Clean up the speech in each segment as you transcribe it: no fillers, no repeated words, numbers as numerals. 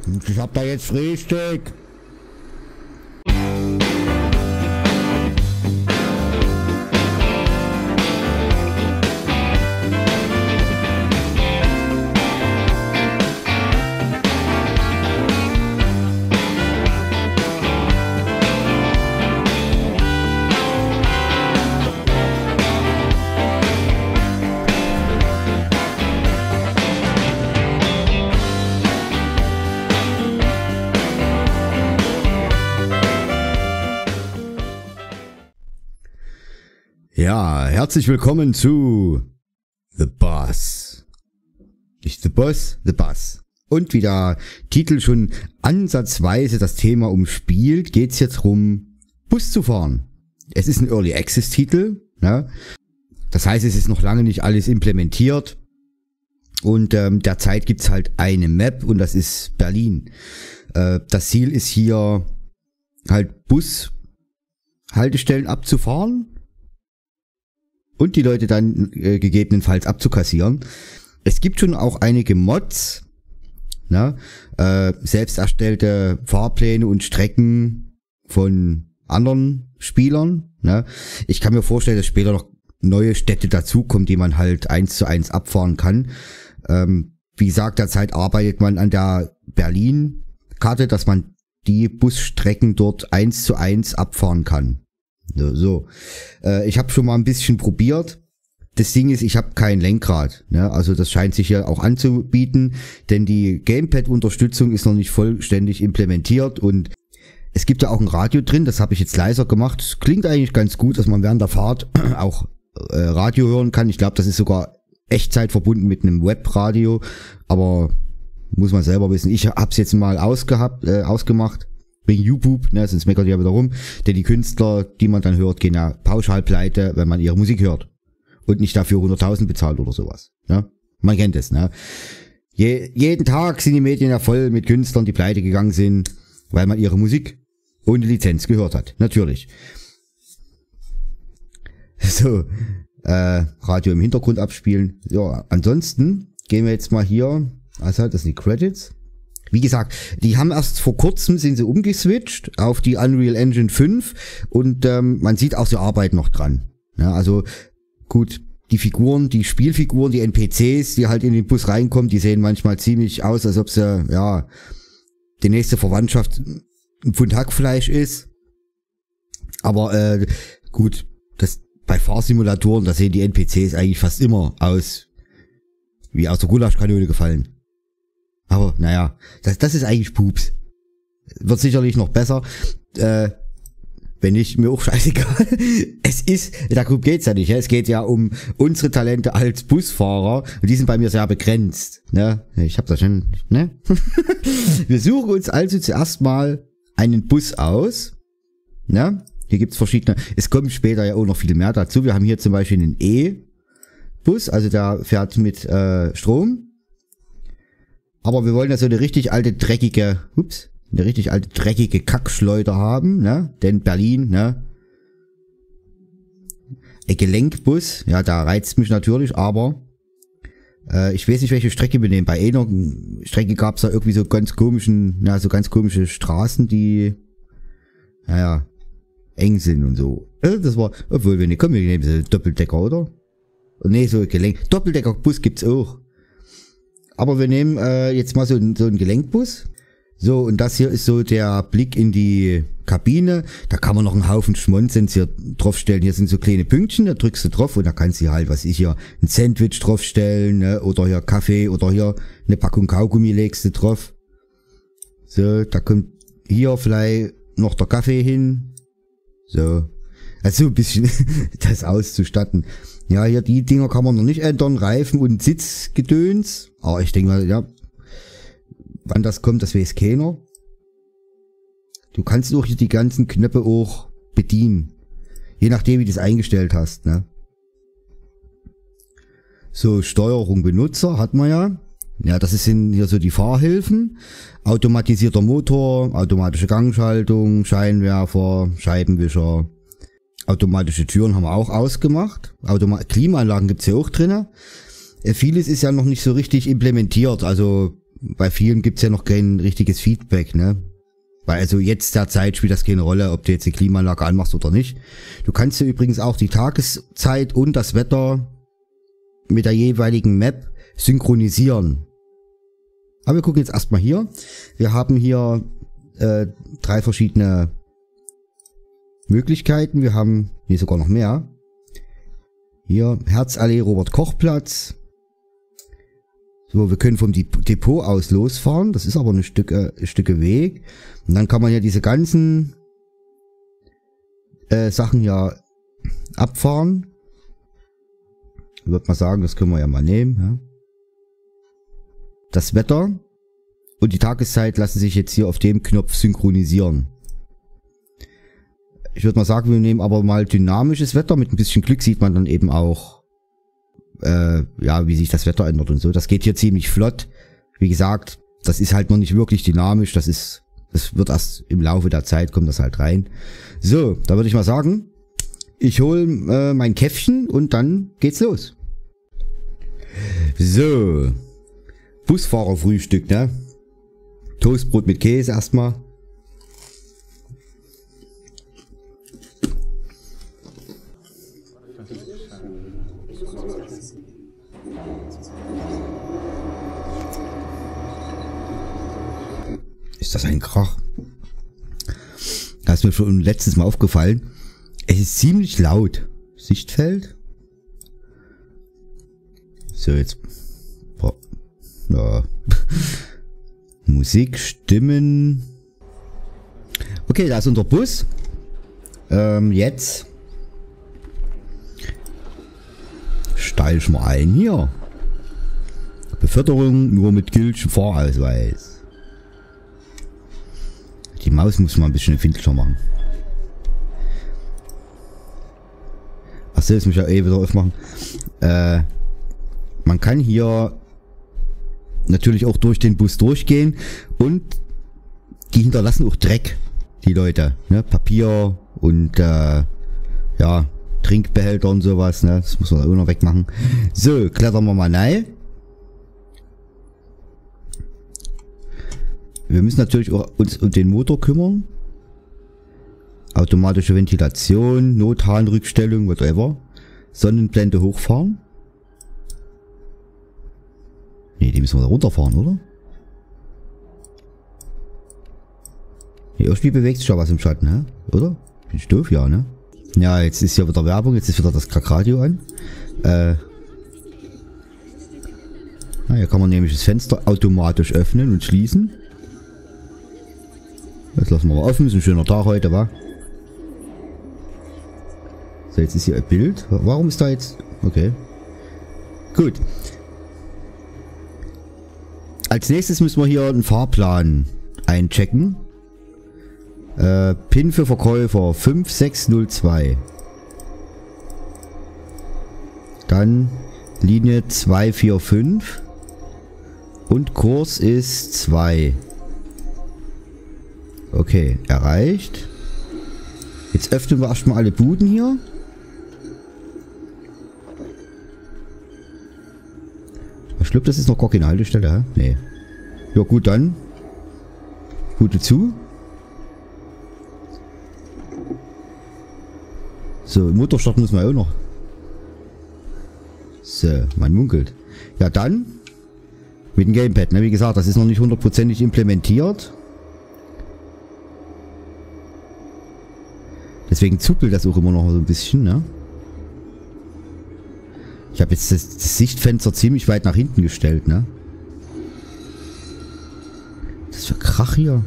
Ich hab da jetzt Frühstück. Ja, herzlich willkommen zu The Boss. Nicht The Boss, The Boss. Und wie der Titel schon ansatzweise das Thema umspielt, geht's jetzt darum, Bus zu fahren. Es ist ein Early Access Titel, ne? Das heißt, es ist noch lange nicht alles implementiert. Und derzeit gibt's halt eine Map und das ist Berlin. Das Ziel ist hier halt Bushaltestellen abzufahren und die Leute dann gegebenenfalls abzukassieren. Es gibt schon auch einige Mods, ne? Selbst erstellte Fahrpläne und Strecken von anderen Spielern. Ne? Ich kann mir vorstellen, dass später noch neue Städte dazukommen, die man halt 1:1 abfahren kann. Wie gesagt, derzeit arbeitet man an der Berlin-Karte, dass man die Busstrecken dort 1:1 abfahren kann. So. Ich habe schon mal ein bisschen probiert. Das Ding ist, ich habe kein Lenkrad. Ne? Also das scheint sich ja auch anzubieten, denn die Gamepad-Unterstützung ist noch nicht vollständig implementiert und es gibt ja auch ein Radio drin, das habe ich jetzt leiser gemacht. Das klingt eigentlich ganz gut, dass man während der Fahrt auch Radio hören kann. Ich glaube, das ist sogar Echtzeit verbunden mit einem Webradio, aber muss man selber wissen. Ich habe es jetzt mal ausgemacht. Wegen YouTube, ne, sonst meckert ja wieder rum. Denn die Künstler, die man dann hört, gehen ja pauschal pleite, wenn man ihre Musik hört. Und nicht dafür 100.000 bezahlt oder sowas. Ne? Man kennt es, ne? Jeden Tag sind die Medien ja voll mit Künstlern, die pleite gegangen sind, weil man ihre Musik ohne Lizenz gehört hat. Natürlich. So, Radio im Hintergrund abspielen. Ja, ansonsten gehen wir jetzt mal hier, also das sind die Credits. Wie gesagt, die haben erst vor kurzem sind sie umgeswitcht auf die Unreal Engine 5 und man sieht auch, sie arbeiten noch dran. Ja, also gut, die Figuren, die Spielfiguren, die NPCs, die halt in den Bus reinkommen, die sehen manchmal ziemlich aus, als ob sie, ja, die nächste Verwandtschaft ein Pfund Hackfleisch ist. Aber gut, das bei Fahrsimulatoren, da sehen die NPCs eigentlich fast immer aus wie aus der Gulaschkanone gefallen. Aber naja, das ist eigentlich Pups. Wird sicherlich noch besser. Wenn nicht, mir auch scheißegal. Darum geht's ja nicht. Es geht ja um unsere Talente als Busfahrer. Und die sind bei mir sehr begrenzt. Ne? Ich hab das schon, ne? Wir suchen uns also zuerst mal einen Bus aus. Ne? Hier gibt's verschiedene. Es kommen später ja auch noch viel mehr dazu. Wir haben hier zum Beispiel einen E-Bus. Also der fährt mit Strom. Aber wir wollen ja so eine richtig alte, dreckige Kackschleuder haben, ne? Denn Berlin, ne? Ein Gelenkbus, ja, da reizt mich natürlich, aber ich weiß nicht, welche Strecke wir nehmen. Bei einer Strecke gab's da irgendwie so ganz komische Straßen, die, naja, eng sind und so. Das war, obwohl wir nehmen so Doppeldecker, oder? Nee, so Doppeldeckerbus gibt's auch. Aber wir nehmen jetzt mal so einen Gelenkbus. So, und das hier ist so der Blick in die Kabine. Da kann man noch einen Haufen Schmonzens hier draufstellen. Hier sind so kleine Pünktchen, da drückst du drauf und da kannst du halt, ein Sandwich draufstellen, ne? Oder hier Kaffee oder hier eine Packung Kaugummi legst du drauf. So, da kommt hier vielleicht noch der Kaffee hin. So. Also ein bisschen das auszustatten. Ja, hier die Dinger kann man noch nicht ändern. Reifen und Sitzgedöns. Aber ich denke mal, ja, wann das kommt, das weiß keiner. Du kannst auch hier die ganzen Knöpfe auch bedienen. Je nachdem, wie du es eingestellt hast, ne? So, Steuerung Benutzer hat man ja. Ja, das sind hier so die Fahrhilfen. Automatisierter Motor, automatische Gangschaltung, Scheinwerfer, Scheibenwischer. Automatische Türen haben wir auch ausgemacht. Klimaanlagen gibt's ja auch drinne. Vieles ist ja noch nicht so richtig implementiert. Also bei vielen gibt's ja noch kein richtiges Feedback, ne? Weil also jetzt der Zeit spielt das keine Rolle, ob du jetzt die Klimaanlage anmachst oder nicht. Du kannst ja übrigens auch die Tageszeit und das Wetter mit der jeweiligen Map synchronisieren. Aber wir gucken jetzt erstmal hier. Wir haben hier 3 verschiedene Möglichkeiten. Wir haben hier sogar noch mehr. Hier Herzallee Robert-Koch-Platz. So, wir können vom Depot aus losfahren. Das ist aber ein Stücke Weg. Und dann kann man ja diese ganzen Sachen ja abfahren. Ich würde mal sagen, das können wir ja mal nehmen. Ja. Das Wetter und die Tageszeit lassen sich jetzt hier auf dem Knopf synchronisieren. Ich würde mal sagen, wir nehmen aber mal dynamisches Wetter. Mit ein bisschen Glück sieht man dann eben auch, ja, wie sich das Wetter ändert und so. Das geht hier ziemlich flott. Wie gesagt, das ist halt noch nicht wirklich dynamisch. Das wird erst im Laufe der Zeit, kommt das halt rein. So, da würde ich mal sagen, ich hole mein Käffchen und dann geht's los. So, Busfahrerfrühstück, ne? Toastbrot mit Käse erstmal. Ist das ein Krach? Das ist mir schon letztes Mal aufgefallen. Es ist ziemlich laut. Sichtfeld. So, jetzt. Ja. Musik, Stimmen. Okay, da ist unser Bus. Jetzt steige ich mal ein hier. Beförderung nur mit gültigem Fahrausweis. Die Maus muss man ein bisschen empfindlicher machen. Achso, jetzt muss ich ja eh wieder aufmachen. Man kann hier natürlich auch durch den Bus durchgehen und die hinterlassen auch Dreck, die Leute. Ne? Papier und ja, Trinkbehälter und sowas. Ne? Das muss man auch noch wegmachen. So, klettern wir mal rein. Wir müssen natürlich auch uns um den Motor kümmern. Automatische Ventilation, Notharnrückstellung, whatever. Sonnenblende hochfahren. Ne, die müssen wir da runterfahren, oder? Nee, irgendwie bewegt sich ja was im Schatten, hä? Oder? Bin ich doof, ja, ne? Ja, jetzt ist ja wieder Werbung, jetzt ist wieder das Kackradio an. Hier kann man nämlich das Fenster automatisch öffnen und schließen. Das lassen wir mal offen, ist ein schöner Tag heute, wa? So, jetzt ist hier ein Bild. Warum ist da jetzt... Okay. Gut. Als nächstes müssen wir hier einen Fahrplan einchecken. PIN für Verkäufer 5602. Dann Linie 245. Und Kurs ist 2. Okay, erreicht. Jetzt öffnen wir erstmal alle Buden hier. Ich glaube, das ist noch gar keine Haltestelle, hä? Nee. Ja gut, dann. Bude zu. So, Motorstart müssen wir auch noch. So, man munkelt. Ja dann. Mit dem Gamepad, ne? Wie gesagt, das ist noch nicht hundertprozentig implementiert. Deswegen zuppelt das auch immer noch so ein bisschen, ne? Ich habe jetzt das Sichtfenster ziemlich weit nach hinten gestellt, ne? Das ist für Krach hier.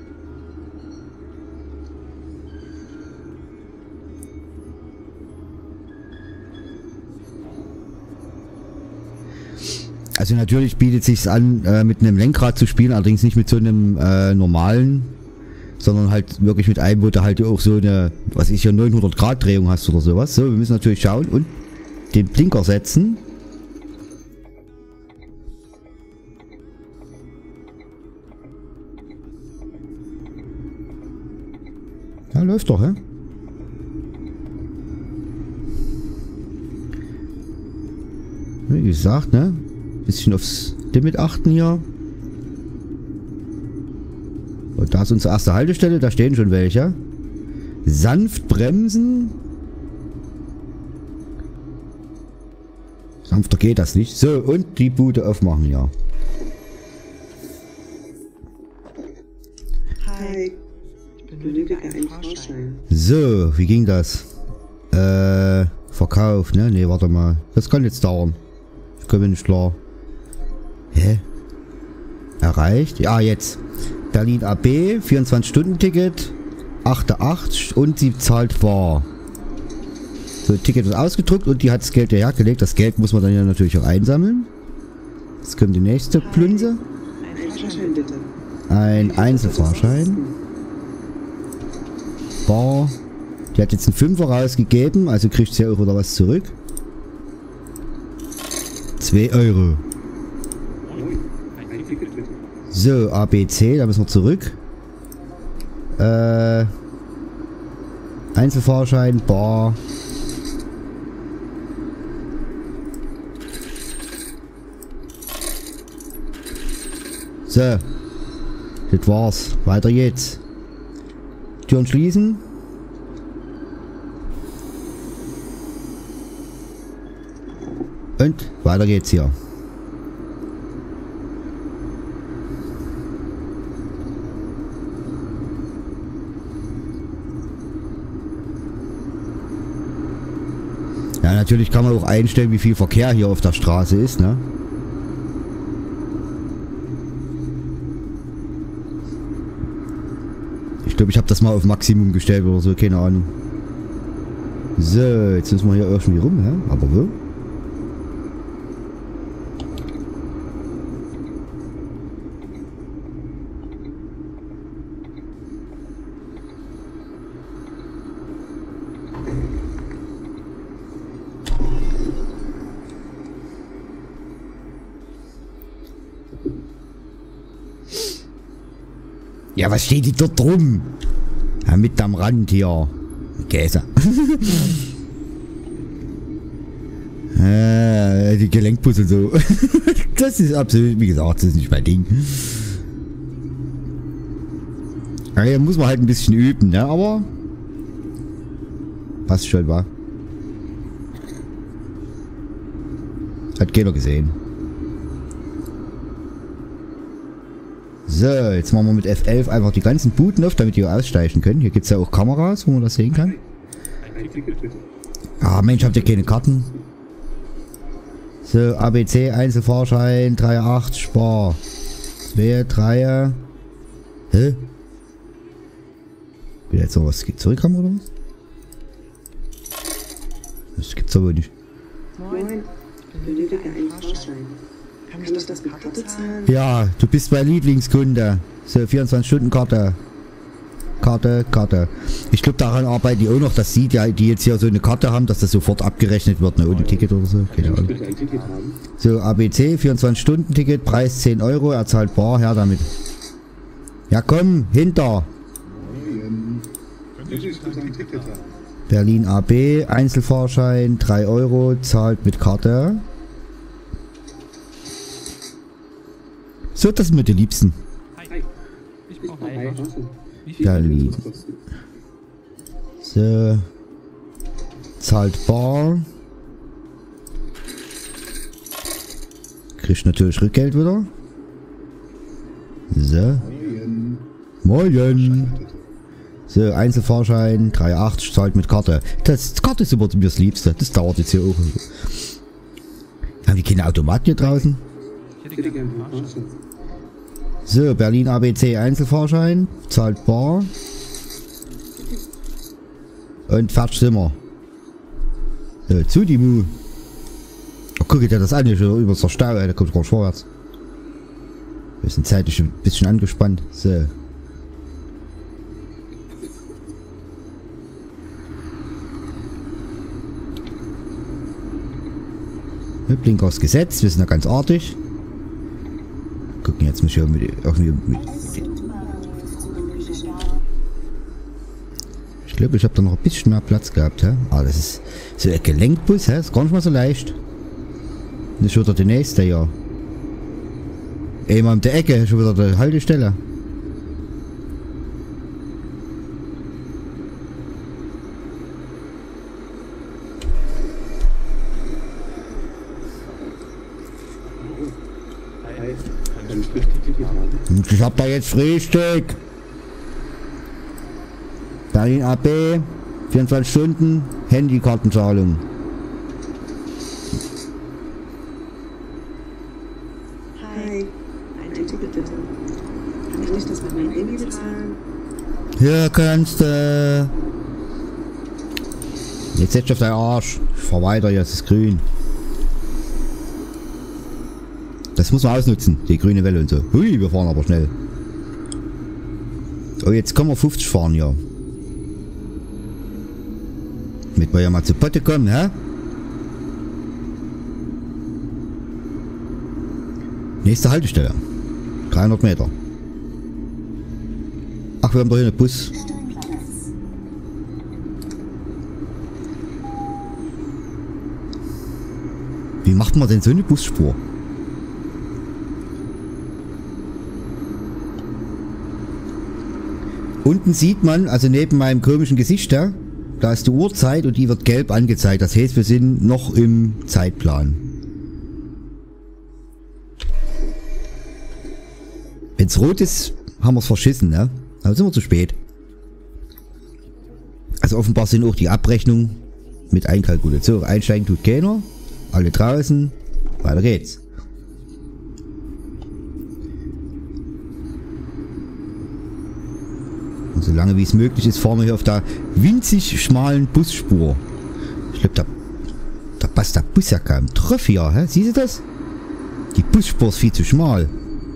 Also natürlich bietet es sich an, mit einem Lenkrad zu spielen, allerdings nicht mit so einem normalen, sondern halt wirklich mit einem, wo du halt auch so eine, was ich ja 900 Grad Drehung hast oder sowas. So, wir müssen natürlich schauen und den Blinker setzen. Ja, läuft doch, hä? Wie gesagt, ne? Bisschen aufs Limit achten hier. Und da ist unsere erste Haltestelle, da stehen schon welche. Sanft bremsen. Sanfter geht das nicht. So, und die Bude aufmachen, ja. Hi, ich benötige einen Fahrschein. So, wie ging das? Verkauf, ne? Ne, warte mal. Das kann jetzt dauern. Ich komme nicht klar. Hä? Erreicht? Ja, jetzt. Berlin AB, 24-Stunden-Ticket, 8,8 und sie zahlt bar. So, Ticket ist ausgedruckt und die hat das Geld hergelegt. Das Geld muss man dann ja natürlich auch einsammeln. Jetzt kommt die nächste Plünse. Ein Fahrschein bitte. Ein Einzelfahrschein. Bar. Die hat jetzt einen Fünfer rausgegeben, also kriegt sie auch wieder was zurück. 2 Euro. So, ABC, da müssen wir zurück. Einzelfahrschein, Bar. So. Das war's. Weiter geht's. Türen schließen. Und weiter geht's hier. Ja, natürlich kann man auch einstellen, wie viel Verkehr hier auf der Straße ist, ne? Ich glaube, ich habe das mal auf Maximum gestellt oder so, keine Ahnung. So, jetzt müssen wir hier irgendwie rum, hä? Aber wo? Ja, was steht die dort drum? Ja, mit am Rand hier. Käse. Die Gelenkpuzzle so. Das ist absolut, wie gesagt, das ist nicht mein Ding. Ja, hier muss man halt ein bisschen üben, ne? Aber passt schon, wa? Hat keiner gesehen. So, jetzt machen wir mit F11 einfach die ganzen Buden auf, damit die aussteigen können. Hier gibt es ja auch Kameras, wo man das sehen kann. Ah, Mensch, habt ihr keine Karten? So, ABC, Einzelfahrschein, 3,8, Spar. 2, 3. Hä? Will jetzt noch was zurückkommen oder was? Das gibt's aber nicht. Moin, ich benötige einen Fahrschein. Kann ich das mit Karte zahlen? Ja, du bist mein Lieblingskunde. So, 24-Stunden-Karte. Karte. Ich glaube, daran arbeiten die auch noch, dass sie, die jetzt hier so eine Karte haben, dass das sofort abgerechnet wird, ne? Ohne Ticket oder so. Keine Ahnung. So, ABC, 24-Stunden-Ticket, Preis 10 Euro, er zahlt bar, her damit. Ja komm, hinter. Berlin AB, Einzelfahrschein, 3 Euro, zahlt mit Karte. So, das sind mir die Liebsten. Ich brauche einfach. Berlin. So. Zahlt bar. Kriegt natürlich Rückgeld wieder. So. Moin. So, Einzelfahrschein, 3,8, zahlt mit Karte. Das Karte ist immer mir das Liebste. Das dauert jetzt hier auch. Haben die keine Automaten hier draußen? Ich hätte gerne einen Fahrschein. So, Berlin ABC Einzelfahrschein, zahlt bar. Und fertig sind wir. So, zu die Mu. Oh, guck dir das an, hier schon über der Stau, da kommt gar nicht vorwärts. Wir sind zeitlich ein bisschen angespannt. So. Blinker ist gesetzt, wir sind ja ganz artig. Gucken, jetzt muss ich irgendwie mit. Ich glaube, ich habe da noch ein bisschen mehr Platz gehabt. Hä? Ah, das ist so ein Gelenkbus, hä? Ist gar nicht mal so leicht. Das ist schon wieder der nächste, ja. Einmal um der Ecke, schon wieder die Haltestelle. Ich hab da jetzt Frühstück. Berlin AB, 24 Stunden, Handykartenzahlung. Hi. Ein Ticket bitte. Kann ich nicht das mit meinem Handy bezahlen? Ja, kannst du. Jetzt setz dich auf deinen Arsch. Ich fahr weiter, jetzt ist grün. Das muss man ausnutzen, die grüne Welle und so. Hui, wir fahren aber schnell. Oh, jetzt können wir 50 fahren, ja. Damit wir ja mal zu Potte kommen, hä? Nächste Haltestelle. 300 Meter. Ach, wir haben doch hier einen Bus. Wie macht man denn so eine Busspur? Unten sieht man, also neben meinem komischen Gesicht da ist die Uhrzeit und die wird gelb angezeigt. Das heißt, wir sind noch im Zeitplan. Wenn es rot ist, haben wir es verschissen, ne? Aber sind wir zu spät. Also offenbar sind auch die Abrechnungen mit einkalkuliert. So, einsteigen tut keiner. Alle draußen. Weiter geht's. Und solange wie es möglich ist, fahren wir hier auf der winzig schmalen Busspur. Ich glaube, da passt der Bus ja kaum drauf hier, hä? Siehst du das? Die Busspur ist viel zu schmal.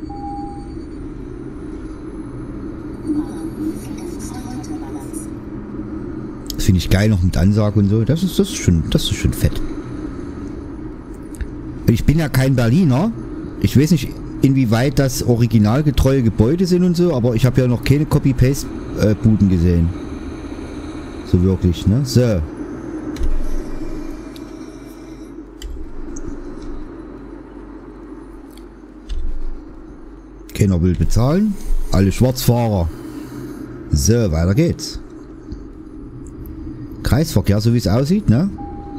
Das finde ich geil noch mit Ansage und so. Das ist schon fett. Ich bin ja kein Berliner. Ich weiß nicht, inwieweit das originalgetreue Gebäude sind und so, aber ich habe ja noch keine Copy-Paste-Buden gesehen. So wirklich, ne? So. Keiner will bezahlen. Alle Schwarzfahrer. So, weiter geht's. Kreisverkehr, so wie es aussieht, ne?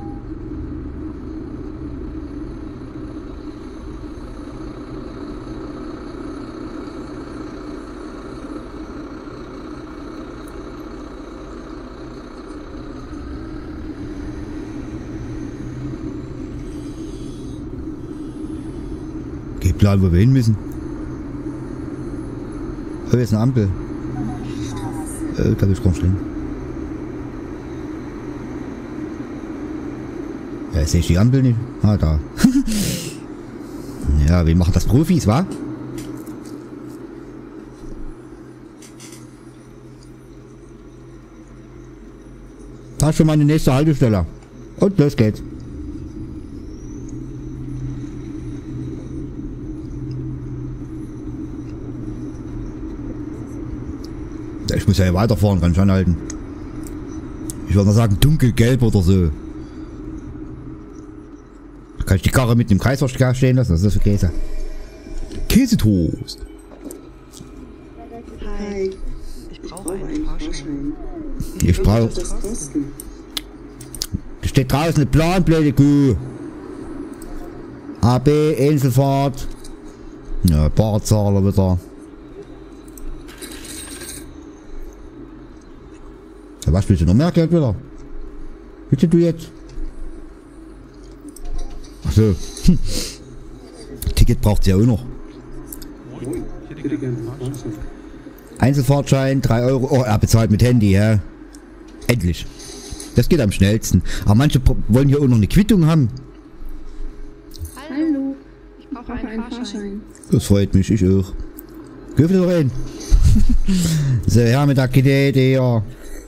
Geht Plan, wo wir hin müssen. Oh, jetzt eine Ampel. Da will ich kaum stehen. Ja, sehe ich die Ampel nicht. Ah, da. Ja, wir machen das Profis, wa? Da ist schon mal eine nächste Haltestelle. Und los geht's. Ich muss ja hier weiterfahren, kann ich anhalten. Ich würde mal sagen dunkelgelb oder so. Da kann ich die Karre mit dem Kreisverkehr stehen lassen. Was ist das für Käse? Käsetoast. Hi. Ich brauche einen Fahrschein. Ich brauche... Das kosten. Da steht draußen eine Plan, blöde Kuh. AB, Einzelfahrt. Ja, Barzahler wieder. Ja, was willst du noch mehr Geld wieder? Bitte du jetzt? Achso. Ticket braucht sie ja auch noch. Ich hätte gerne einen Fahrschein. Einzelfahrtschein, 3 Euro. Oh, er bezahlt mit Handy, ja. Endlich. Das geht am schnellsten. Aber manche wollen hier auch noch eine Quittung haben. Hallo, ich brauche einen Fahrschein. Das freut mich, ich auch. Geh wieder rein. So, her mit der Kidete hier.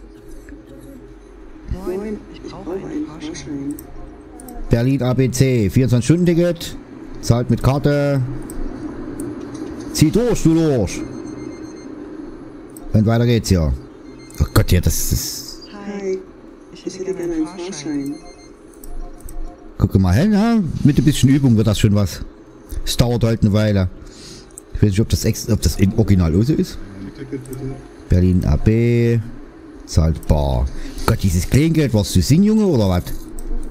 Moin, ich brauche einen Fahrschein. Berlin ABC, 24-Stunden-Ticket. Zahlt mit Karte. Zieh durch, du durch. Und weiter geht's hier. Oh Gott, ja, das ist... Hi. Ich hätte gerne einen Fahrschein. Guck mal hin, ja? Mit ein bisschen Übung wird das schon was. Es dauert halt eine Weile. Ich weiß nicht, ob das im Original auch so ist. Berlin AB. Zahlt bar. Gott, dieses Kleingeld, warst du singen, Junge, oder was?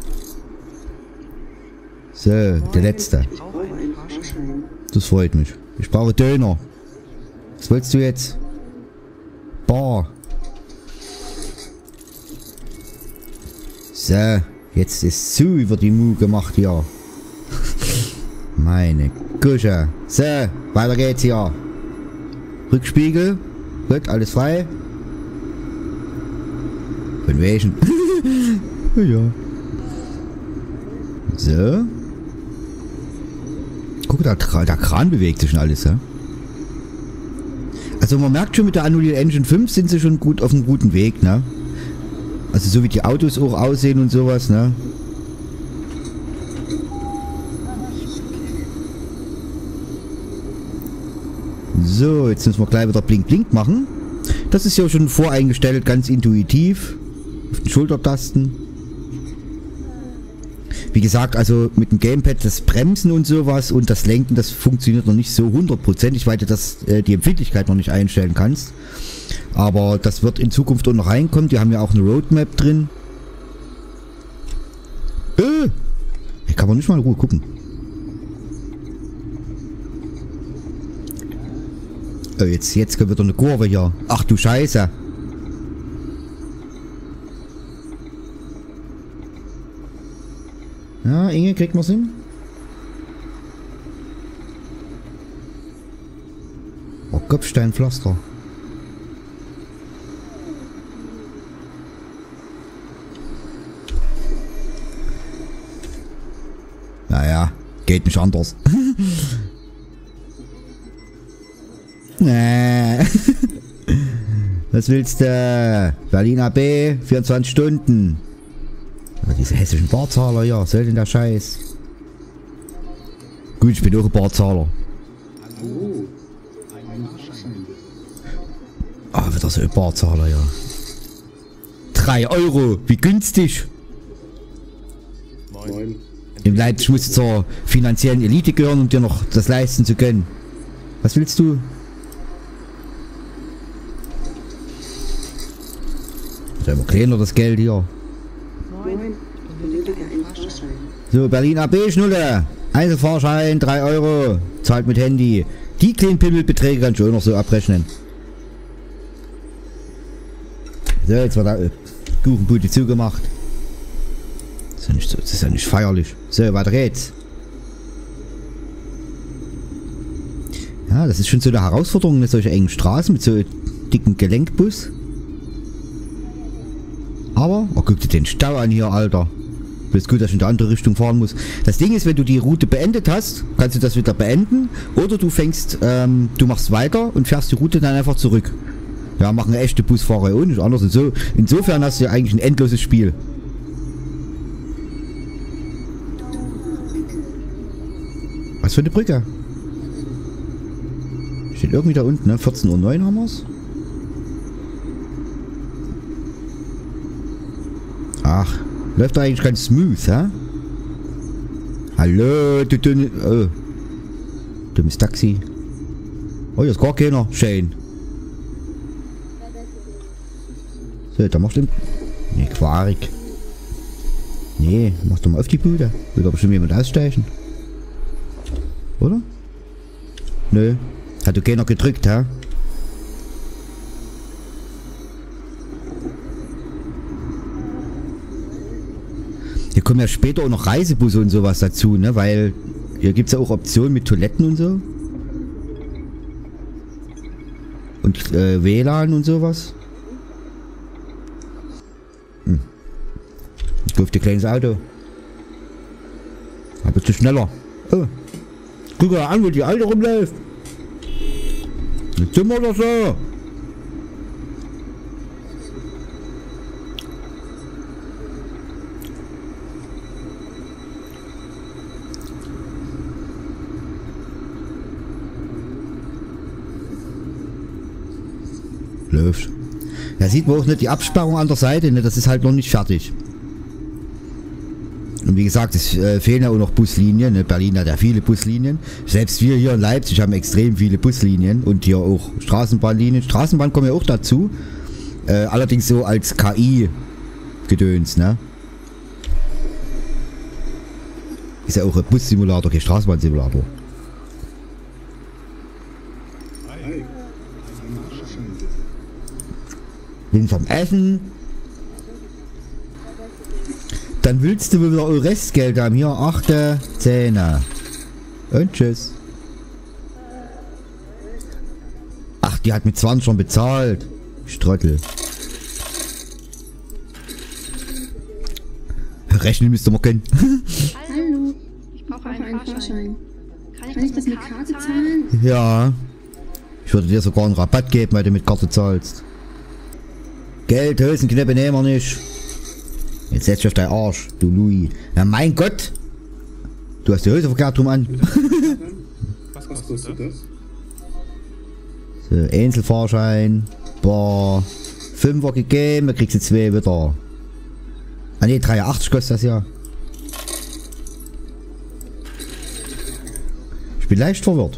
So, der letzte. Ich brauche einen Fahrschein. Das freut mich. Ich brauche Döner. Was wolltest du jetzt? Bar. So, jetzt ist zu über die Mu gemacht hier. Meine Kusche. So, weiter geht's hier. Rückspiegel. Gut, alles frei. Von welchen? Ja. So. Guck, der Kran bewegt sich schon alles, ja. Also man merkt schon, mit der Unreal Engine 5 sind sie schon gut auf einem guten Weg, ne? Also so wie die Autos auch aussehen und sowas, ne? So, jetzt müssen wir gleich wieder Blink Blink machen. Das ist ja schon voreingestellt, ganz intuitiv. Auf den Schultertasten. Wie gesagt, also mit dem Gamepad das Bremsen und sowas und das Lenken, das funktioniert noch nicht so 100%, weil du das, die Empfindlichkeit noch nicht einstellen kannst. Aber das wird in Zukunft auch noch reinkommen. Die haben ja auch eine Roadmap drin. Hier kann man nicht mal in Ruhe gucken. Jetzt kommt wieder eine Kurve hier. Ach du Scheiße. Ja, Inge, kriegt man's hin? Oh, Kopfsteinpflaster. Naja, geht nicht anders. Nee. Was willst du? Berlin AB, 24 Stunden. Aber diese hässlichen Barzahler, ja, soll denn der Scheiß? Gut, ich bin auch ein Barzahler. Ah, wieder so ein Barzahler, ja. 3 Euro, wie günstig. Im Leipzig musst du zur finanziellen Elite gehören, um dir noch das leisten zu können. Was willst du? Ist ja immer kleiner das Geld hier. So, Berlin AB Schnulle. Einzelfahrschein, 3 Euro. Zahlt mit Handy. Die kleinen Pimmelbeträge kannst du auch noch so abrechnen. So, jetzt wird der Kuchenbude zugemacht. Das ist ja nicht so, das ist ja nicht feierlich. So, weiter geht's. Ja, das ist schon so eine Herausforderung mit solchen engen Straßen, mit so dicken Gelenkbus. Aber, oh, guck dir den Stau an hier, Alter. Ist gut, dass ich in die andere Richtung fahren muss. Das Ding ist, wenn du die Route beendet hast, kannst du das wieder beenden. Oder du fängst, du machst weiter und fährst die Route dann einfach zurück. Ja, machen echte Busfahrer auch nicht anders. Und so, insofern hast du ja eigentlich ein endloses Spiel. Was für eine Brücke? Steht irgendwie da unten, ne? 14:09 Uhr haben wir's. Ach, läuft eigentlich ganz smooth, hä? Hallo, du dünne... Oh. Dummes Taxi. Oh, hier ist gar keiner. Schön. So, da machst du... Ne, Quark. Nee, mach doch mal auf die Bude. Will doch bestimmt jemand aussteigen. Oder? Nö. Hat doch keiner gedrückt, hä? Hier kommen ja später auch noch Reisebusse und sowas dazu, ne? Weil hier gibt es ja auch Optionen mit Toiletten und so. Und WLAN und sowas. Ich durfte ein kleines Auto. Aber zu schneller. Oh. Guck mal an, wo die Alte rumläuft. Jetzt sind wir doch so. Läuft. Da sieht man auch nicht die Absperrung an der Seite, ne? Das ist halt noch nicht fertig. Und wie gesagt, es fehlen ja auch noch Buslinien. Ne? Berlin hat ja viele Buslinien. Selbst wir hier in Leipzig haben extrem viele Buslinien und hier auch Straßenbahnlinien. Straßenbahn kommen ja auch dazu. Allerdings so als KI-Gedöns, ne? Ist ja auch ein Bussimulator, kein Straßenbahnsimulator. Bin vom Essen. Dann willst du wohl wieder Restgeld haben. Hier, 8, 10. Und tschüss. Ach, die hat mit 20 schon bezahlt. Strottel. Rechnen müsst ihr mal können. Hallo. Ich brauche einen Fahrschein. Kann ich das mit Karte zahlen? Ja. Ich würde dir sogar einen Rabatt geben, weil du mit Karte zahlst. Geld, Hosenknöpfe nehmen wir nicht. Jetzt setz dich auf deinen Arsch, du Louis. Ja, mein Gott. Du hast die Hose verkehrt rum an. Was kostet das? So, Einzelfahrschein. Boah. 5er gegeben, dann kriegst du 2 wieder. Ah ne, 83 kostet das ja. Ich bin leicht verwirrt.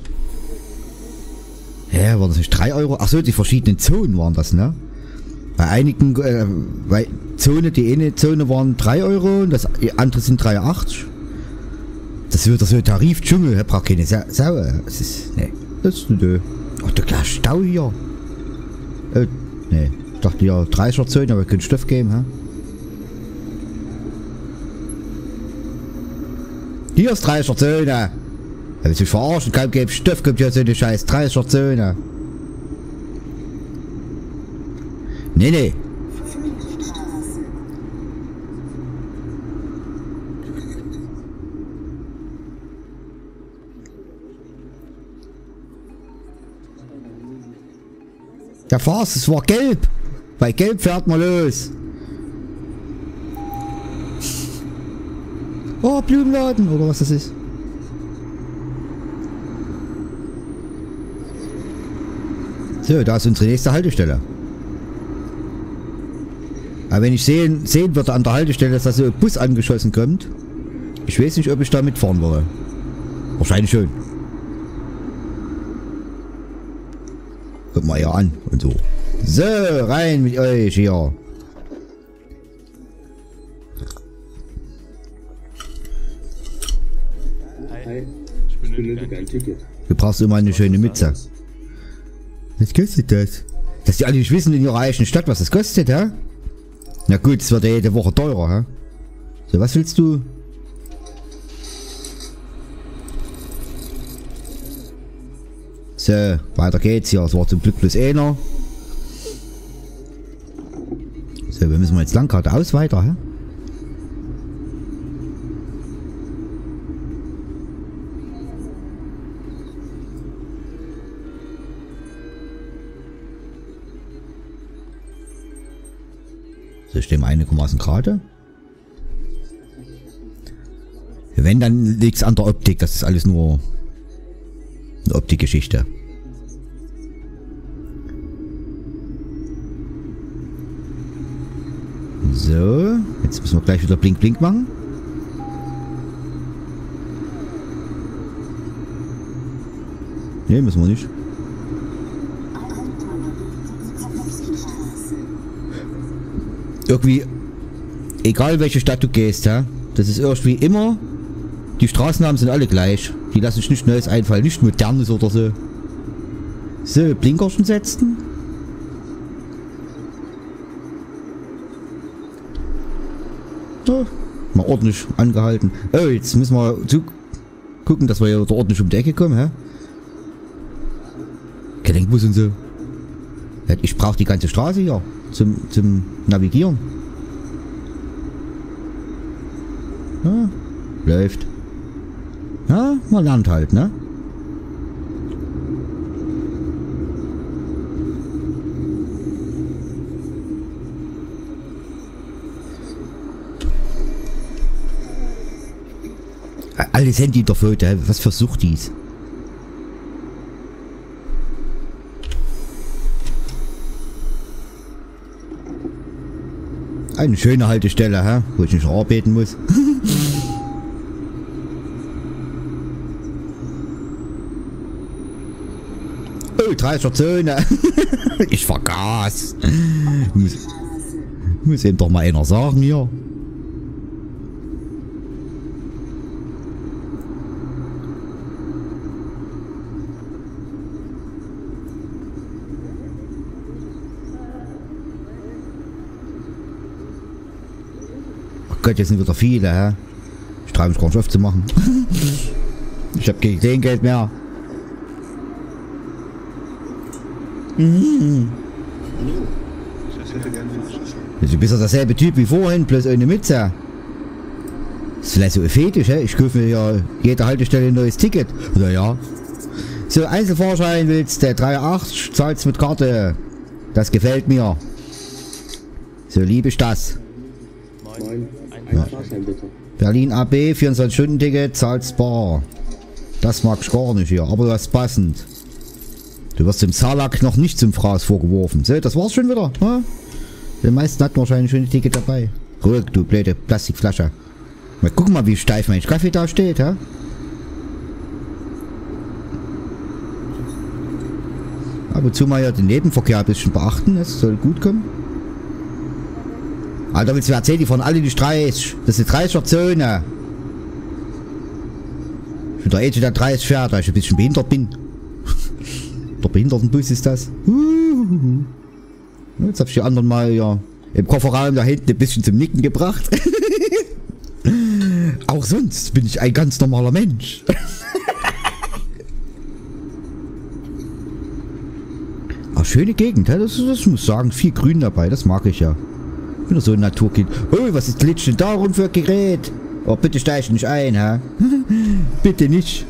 Hä, war das nicht 3 Euro? Achso, die verschiedenen Zonen waren das, ne? Bei einigen, bei Zone, die eine Zone waren 3 Euro und das andere sind 3,80. Das wird so Tarifdschungel, ich brauche keine Sau. Das ist, ne, das ist nö. Ach, der Stau hier. Ne, ich dachte ja 30er Zone, aber keinen Stoff geben, hä? Hier ist 30er Zone. Da willst du mich verarschen, kaum geben Stoff, kommt ja so eine scheiß 30er Zone. Nee. Der Fahrst, es war gelb. Bei gelb fährt man los. Oh, Blumenladen oder was das ist. So, da ist unsere nächste Haltestelle. Aber wenn ich sehen würde an der Haltestelle, dass da so ein Bus angeschossen kommt, ich weiß nicht, ob ich da mitfahren würde. Wahrscheinlich schon. Guck mal hier an und so. So, rein mit euch hier. Hi, ich benötige ein Ticket. Du brauchst immer eine schöne Mütze. Was kostet das? Dass die alle nicht wissen in ihrer eigenen Stadt, was das kostet, hä? Na gut, es wird ja jede Woche teurer, hä? So, was willst du? So, weiter geht's hier. Es war zum Glück bloß einer. So, wir müssen jetzt lang geradeaus weiter, hä? So, stehen wir einigermaßen gerade. Wenn, dann liegt es an der Optik. Das ist alles nur eine Optikgeschichte. So, jetzt müssen wir gleich wieder Blink Blink machen. Ne, müssen wir nicht. Irgendwie, egal welche Stadt du gehst, ja, das ist irgendwie immer, die Straßennamen sind alle gleich. Die lassen sich nicht Neues einfallen, nicht Modernes oder so. So, Blinkerchen setzen. So, mal ordentlich angehalten. Oh, jetzt müssen wir gucken, dass wir hier wieder ordentlich um die Ecke kommen, hä? Gelenkbus und so. Ich brauche die ganze Straße hier zum Navigieren. Ja, läuft. Ja, man lernt halt, ne? Alles Handy in der Foto, was versucht dies? Eine schöne Haltestelle, hä? Wo ich nicht arbeiten muss. Oh, 30er Zone. Ich vergaß. Muss eben doch mal einer sagen hier. Gott, jetzt sind wieder viele, hä? Ich traue mich gar nicht aufzumachen. Ich habe kein Geld mehr. Du bist ja derselbe Typ wie vorhin, bloß ohne Mütze. Das ist vielleicht so ein Fetisch, hä? Ich kaufe mir ja jede Haltestelle ein neues Ticket. Oder ja. So, Einzelfahrschein willst du, 3,80, zahlst mit Karte. Das gefällt mir. So liebe ich das. Moin. Ein Fahrschein bitte. Berlin AB, 24-Stunden-Ticket, zahlst bar. Das mag ich gar nicht hier, aber das ist passend. Du wirst dem Salak noch nicht zum Fraß vorgeworfen. So, das war's schon wieder. Hm? Die meisten hatten wahrscheinlich schon ein Ticket dabei. Ruhig, du blöde Plastikflasche. Mal guck mal, wie steif mein Kaffee da steht, hä? Ab und zu mal ja den Nebenverkehr ein bisschen beachten, es soll gut kommen. Alter, willst du mir erzählen, die fahren alle die 30. Das ist die 30er-Zone. Ich bin der Age, der 30 fährt, weil ich ein bisschen behindert bin. Der Behindertenbus ist das. Jetzt hab ich die anderen mal ja im Kofferraum da hinten ein bisschen zum Nicken gebracht. Auch sonst bin ich ein ganz normaler Mensch. Ach, schöne Gegend, das muss ich sagen, viel Grün dabei, das mag ich ja. Ich bin so ein Naturkind. Oh, was ist glitscht denn da rum für ein Gerät? Oh, bitte steig nicht ein, hä? Bitte nicht.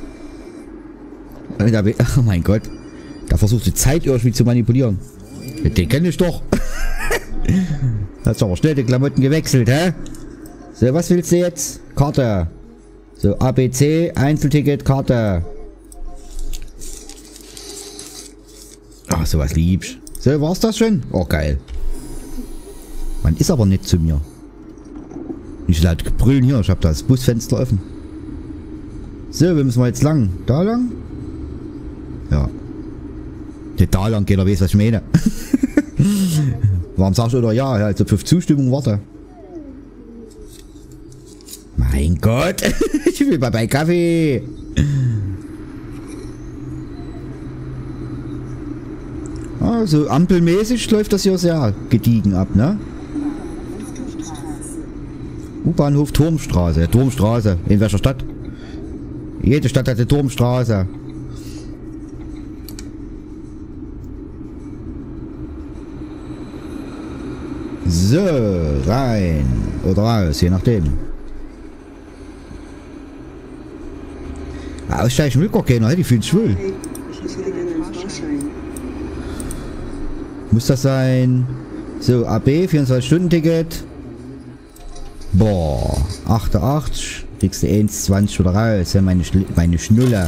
Oh mein Gott. Da versucht die Zeit irgendwie zu manipulieren. Den kenne ich doch. Hast aber schnell die Klamotten gewechselt, hä? So, was willst du jetzt? Karte. So, ABC, Einzelticket, Karte. Ach, sowas liebst. So, war's das schon? Oh, geil. Man ist aber nicht zu mir. Nicht laut brüllen hier, ich habe das Busfenster offen. So, wo müssen wir jetzt lang? Da lang? Ja. Nicht da lang, jeder weiß, was ich meine. Warum sagst du oder ja? Also für Zustimmung warte. Mein Gott. Ich will mal bei Kaffee. Also ampelmäßig läuft das hier sehr gediegen ab, ne? U-Bahnhof Turmstraße. Turmstraße. In welcher Stadt? Jede Stadt hat eine Turmstraße. So, rein oder raus, je nachdem. Aussteigen will gar keiner, die fühlen sich wohl. Ich hätte gerne einen Fahrschein. Muss das sein? So, AB, 24-Stunden-Ticket. Boah, 88. Kriegst du 1,20 oder raus. Ja, meine Schnulle.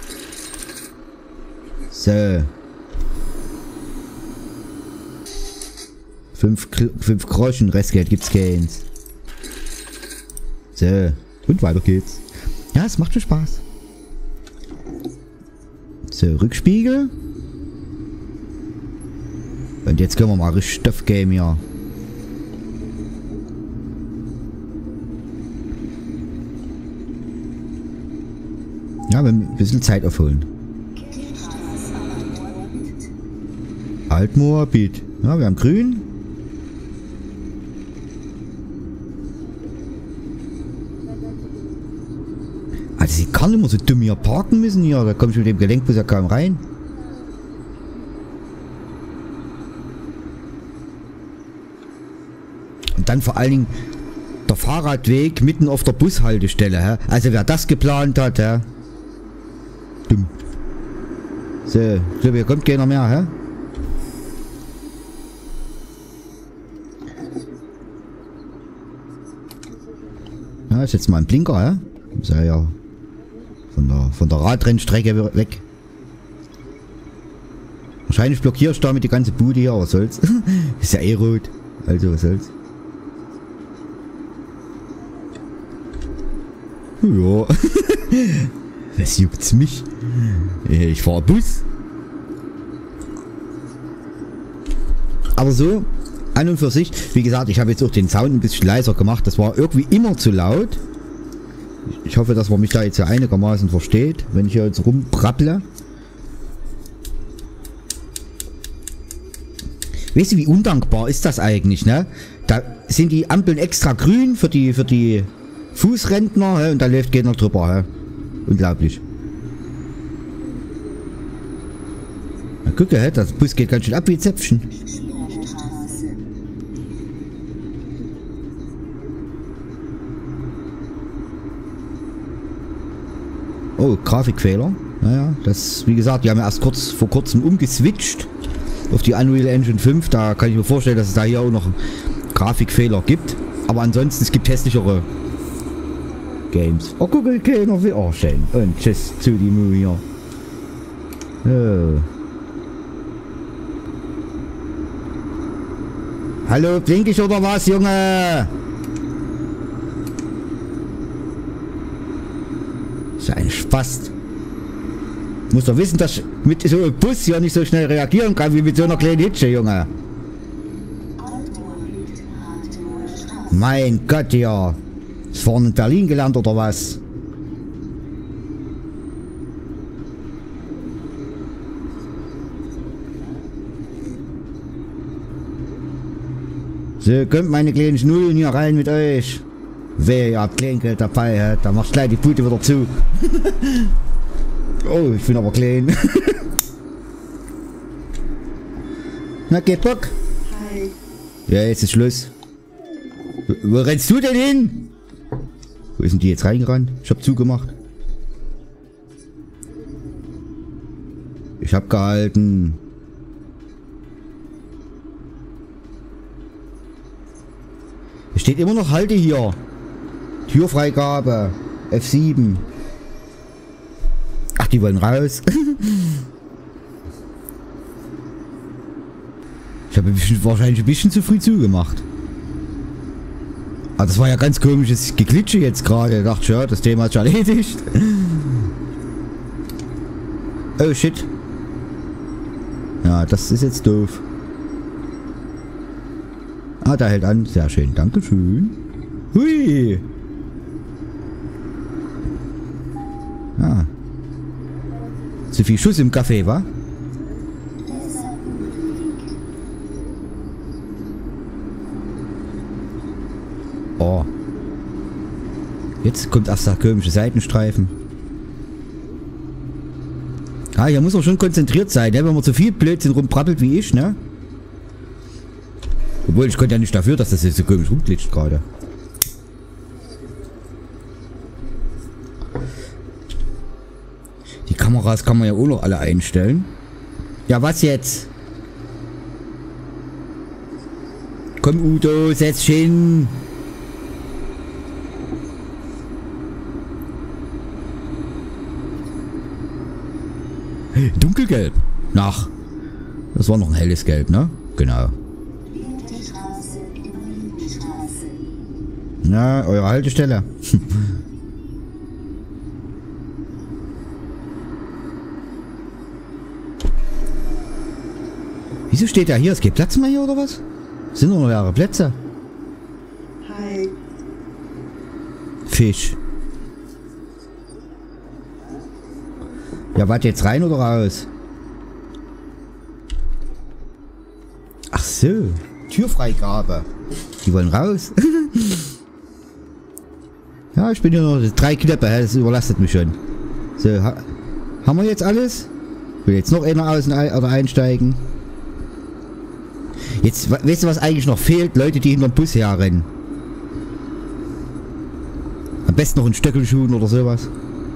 So. 5 Groschen, Restgeld gibt's keins. So. Und weiter geht's. Ja, es macht schon Spaß. So, Rückspiegel. Und jetzt können wir mal richtig Stoff geben hier. Ja, wir müssen ein bisschen Zeit aufholen. Altmoabit. Ja, wir haben grün. Also sie kann immer so dumm hier parken müssen hier. Da komme ich mit dem Gelenkbus ja kaum rein. Und dann vor allen Dingen der Fahrradweg mitten auf der Bushaltestelle. Hä? Also wer das geplant hat, hä? Dumm. So, ich glaube, hier kommt keiner mehr, hä? Ja, ist jetzt mal ein Blinker, hä? Ist ja von der Radrennstrecke weg. Wahrscheinlich blockiere ich damit die ganze Bude hier, aber was soll's? Ist ja eh rot. Also, was soll's? Ja. Was juckt's mich? Ich fahre Bus. Aber so, an und für sich, wie gesagt, ich habe jetzt auch den Sound ein bisschen leiser gemacht. Das war irgendwie immer zu laut. Ich hoffe, dass man mich da jetzt so einigermaßen versteht, wenn ich hier jetzt rumprapple. Weißt du, wie undankbar ist das eigentlich, ne? Da sind die Ampeln extra grün für die Fußrentner, und da läuft keiner drüber. Unglaublich. Na guck, das Bus geht ganz schön ab wie ein Zäpfchen. Oh, Grafikfehler. Naja, das, wie gesagt, die haben ja erst vor kurzem umgeswitcht auf die Unreal Engine 5. Da kann ich mir vorstellen, dass es da hier auch noch Grafikfehler gibt. Aber ansonsten, es gibt hässlichere Games. Oh, guck mal, keiner will. Oh, schön. Und tschüss zu die Movie hier. Oh. Hallo, blink ich oder was, Junge? So ein Spast. Muss doch wissen, dass ich mit so einem Bus hier nicht so schnell reagieren kann wie mit so einer kleinen Hitsche, Junge. Mein Gott, ja. Ist vorne in Berlin gelernt oder was? So, kommt meine kleinen Schnullen hier rein mit euch. Wehe, ihr habt Kleingeld dabei, da macht gleich die Pute wieder zu. Oh, ich bin aber klein. Na, geht Bock? Hi. Ja, jetzt ist Schluss. Wo rennst du denn hin? Wo ist denn die jetzt reingerannt? Ich hab zugemacht. Ich hab gehalten. Es steht immer noch Halte hier. Türfreigabe. F7. Ach, die wollen raus. Ich habe wahrscheinlich ein bisschen zu früh zugemacht. Aber das war ja ganz komisches Geklitsche jetzt gerade. Ich dachte, ja, das Thema ist schon erledigt. Oh shit. Ja, das ist jetzt doof. Ah, da hält an. Sehr schön. Dankeschön. Hui. Ah. Zu viel Schuss im Kaffee, wa? Oh. Jetzt kommt erst der komische Seitenstreifen. Ah, hier muss man schon konzentriert sein, ne? Wenn man so viel Blödsinn rumprappelt wie ich, ne? Obwohl, ich konnte ja nicht dafür, dass das jetzt so komisch rumglitscht gerade. Die Kameras kann man ja auch noch alle einstellen. Ja, was jetzt? Komm, Udo, setz dich hin. Dunkelgelb. Nach. Das war noch ein helles Gelb, ne? Genau. Na, eure Haltestelle. Wieso steht er hier? Es gibt Platz mehr hier oder was? Sind noch leere Plätze? Hi. Fisch. Ja, warte jetzt rein oder raus? Ach so. Türfreigabe. Die wollen raus. Ja, ich bin hier noch 3 Knöpfe, das überlastet mich schon. So, haben wir jetzt alles? Will jetzt noch einer außen oder einsteigen? Jetzt, weißt du, was eigentlich noch fehlt? Leute, die hinterm Bus herrennen. Am besten noch in Stöckelschuhen oder sowas.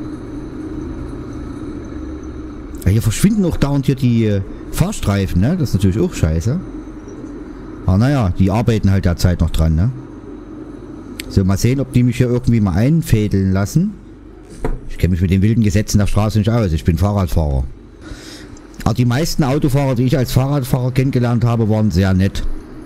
Ja, hier verschwinden auch dauernd hier die Fahrstreifen, ne? Das ist natürlich auch scheiße. Aber naja, die arbeiten halt derzeit noch dran, ne? So, mal sehen, ob die mich hier irgendwie mal einfädeln lassen. Ich kenne mich mit den wilden Gesetzen der Straße nicht aus. Ich bin Fahrradfahrer. Aber die meisten Autofahrer, die ich als Fahrradfahrer kennengelernt habe, waren sehr nett.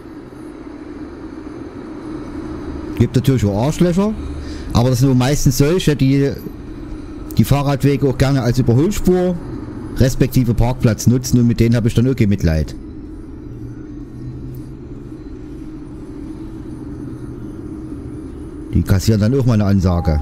Gibt natürlich auch Arschlöcher. Aber das sind nur meistens solche, die die Fahrradwege auch gerne als Überholspur respektive Parkplatz nutzen. Und mit denen habe ich dann okay Mitleid. Die kassieren dann auch mal eine Ansage.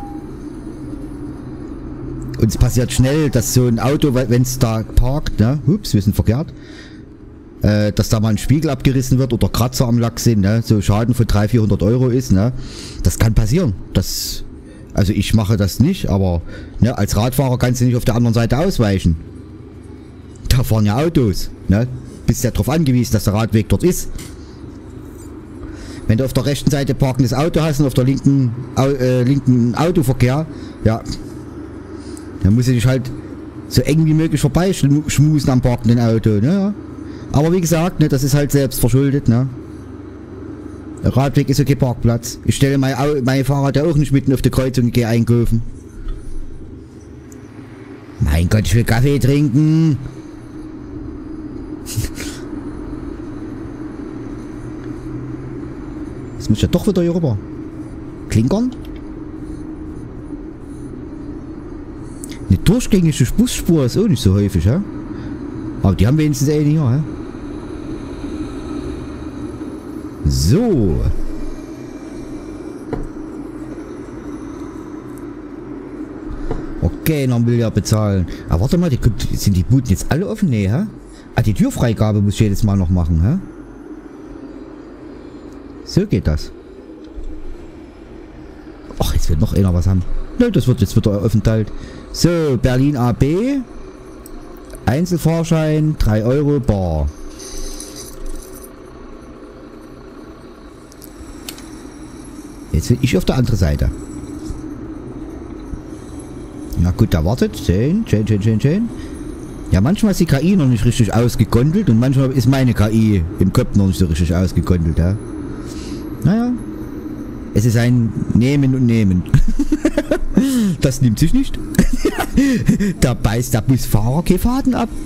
Und es passiert schnell, dass so ein Auto, wenn es da parkt, ne? Ups, wir sind verkehrt. dass da mal ein Spiegel abgerissen wird oder Kratzer am Lack sind, ne? So Schaden von 300-400 Euro ist, ne? Das kann passieren. Also ich mache das nicht, aber ne, als Radfahrer kannst du nicht auf der anderen Seite ausweichen. Da fahren ja Autos, ne? Bist ja darauf angewiesen, dass der Radweg dort ist. Wenn du auf der rechten Seite parkendes Auto hast und auf der linken Autoverkehr, ja, dann musst du dich halt so eng wie möglich vorbeischmusen am parkenden Auto, ne? Ja. Aber wie gesagt, ne, das ist halt selbst verschuldet, ne? Der Radweg ist okay Parkplatz. Ich stelle mein Fahrrad ja auch nicht mitten auf die Kreuzung und gehe einkaufen. Mein Gott, ich will Kaffee trinken. Jetzt muss ich ja doch wieder hier rüber. Klinkern? Eine durchgängige Busspur ist auch nicht so häufig, ja? Aber die haben wenigstens eine hier, hä? So. Okay, noch will ja bezahlen. Aber warte mal, sind die Buden jetzt alle offen? Nee, hä? Ah, die Türfreigabe muss ich jedes Mal noch machen, hä? So geht das. Ach, jetzt wird noch einer was haben. Ne, das wird jetzt wieder eröffnet. So, Berlin AB. Einzelfahrschein, 3 Euro bar. Jetzt bin ich auf der anderen Seite. Na gut, da wartet. Schön. Ja, manchmal ist die KI noch nicht richtig ausgekondelt und manchmal ist meine KI im Kopf noch nicht so richtig ausgekondelt, ja. Naja. Es ist ein Nehmen und Nehmen. Das nimmt sich nicht. Da beißt der Busfahrer keinen Faden ab.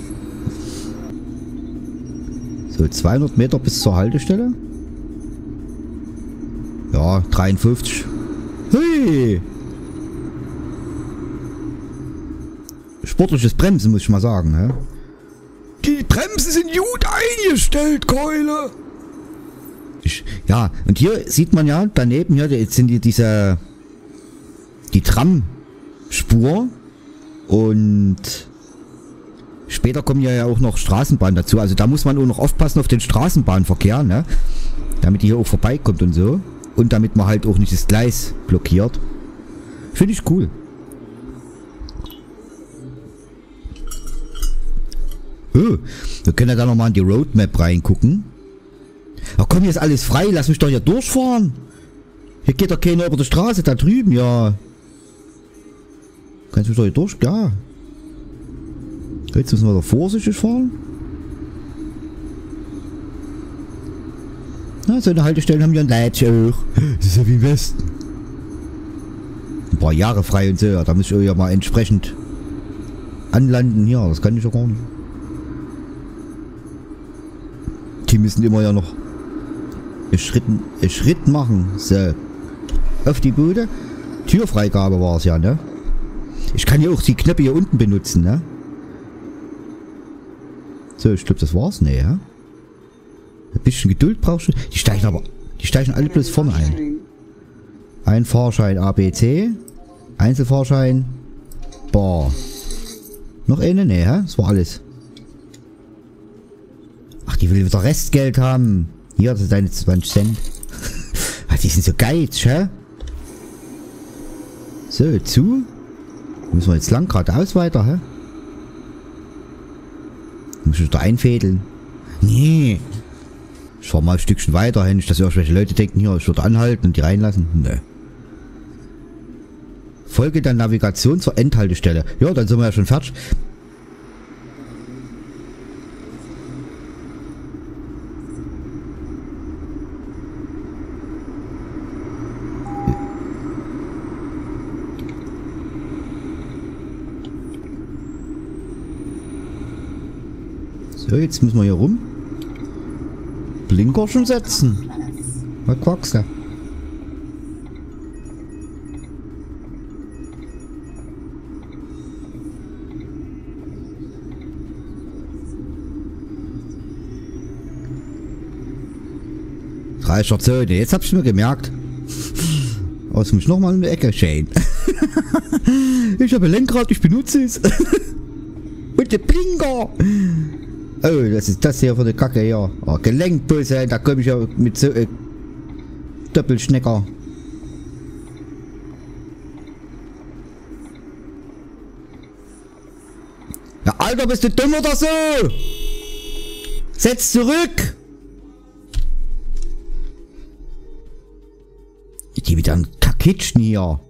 So, 200 Meter bis zur Haltestelle. Ja, 53. Hui! Sportliches Bremsen, muss ich mal sagen, hä? Die Bremsen sind gut eingestellt, Keule! Ja, und hier sieht man ja, daneben hier, jetzt sind hier die Tramspur und später kommen ja auch noch Straßenbahnen dazu. Also da muss man auch noch aufpassen auf den Straßenbahnverkehr, ne? Damit die hier auch vorbeikommt und so. Und damit man halt auch nicht das Gleis blockiert. Finde ich cool. Oh, wir können ja da nochmal in die Roadmap reingucken. Ach komm, hier ist alles frei. Lass mich doch hier durchfahren. Hier geht doch keiner über die Straße. Da drüben, ja. Kannst du mich doch hier durch? Ja. Jetzt müssen wir da vorsichtig fahren. Na, so eine Haltestellen haben ja ein Leitchen auch. Das ist ja wie im Westen. Ein paar Jahre frei und so. Ja, da muss ich ja mal entsprechend anlanden. Ja, das kann ich ja gar nicht. Die müssen immer ja noch einen Schritt machen. So. Auf die Bude. Türfreigabe war es ja, ne? Ich kann ja auch die Knöpfe hier unten benutzen, ne? So, ich glaube, das war's. Ne, ja? Ein bisschen Geduld brauchst du. Die steigen alle bloß vorne ein. Ein Fahrschein ABC. Einzelfahrschein. Bar. Noch eine? Ne, hä? Das war alles. Ach, die will wieder Restgeld haben. Hier, das ist deine 20 Cent. Die sind so geizig, hä? So, zu. Müssen wir jetzt lang geradeaus weiter, hä? Muss ich da einfädeln? Nee. Ich fahr mal ein Stückchen weiter hin, nicht, dass irgendwelche Leute denken, hier, ich würde anhalten und die reinlassen. Nee. Folge der Navigation zur Endhaltestelle. Ja, dann sind wir ja schon fertig. So, jetzt müssen wir hier rum. Blinker schon setzen. Was quackst du? Dreister Zone. Jetzt hab ich mir gemerkt. Oh, jetzt muss ich nochmal in die Ecke schön. Ich habe Lenkrad, ich benutze es. Und der Blinker. Oh, das ist das hier für die Kacke hier. Oh, Gelenkbusse, da komme ich ja mit so Doppelschnecker. Ja, Alter, bist du dumm oder so? Setz zurück! Die wieder ein Kakitschen hier.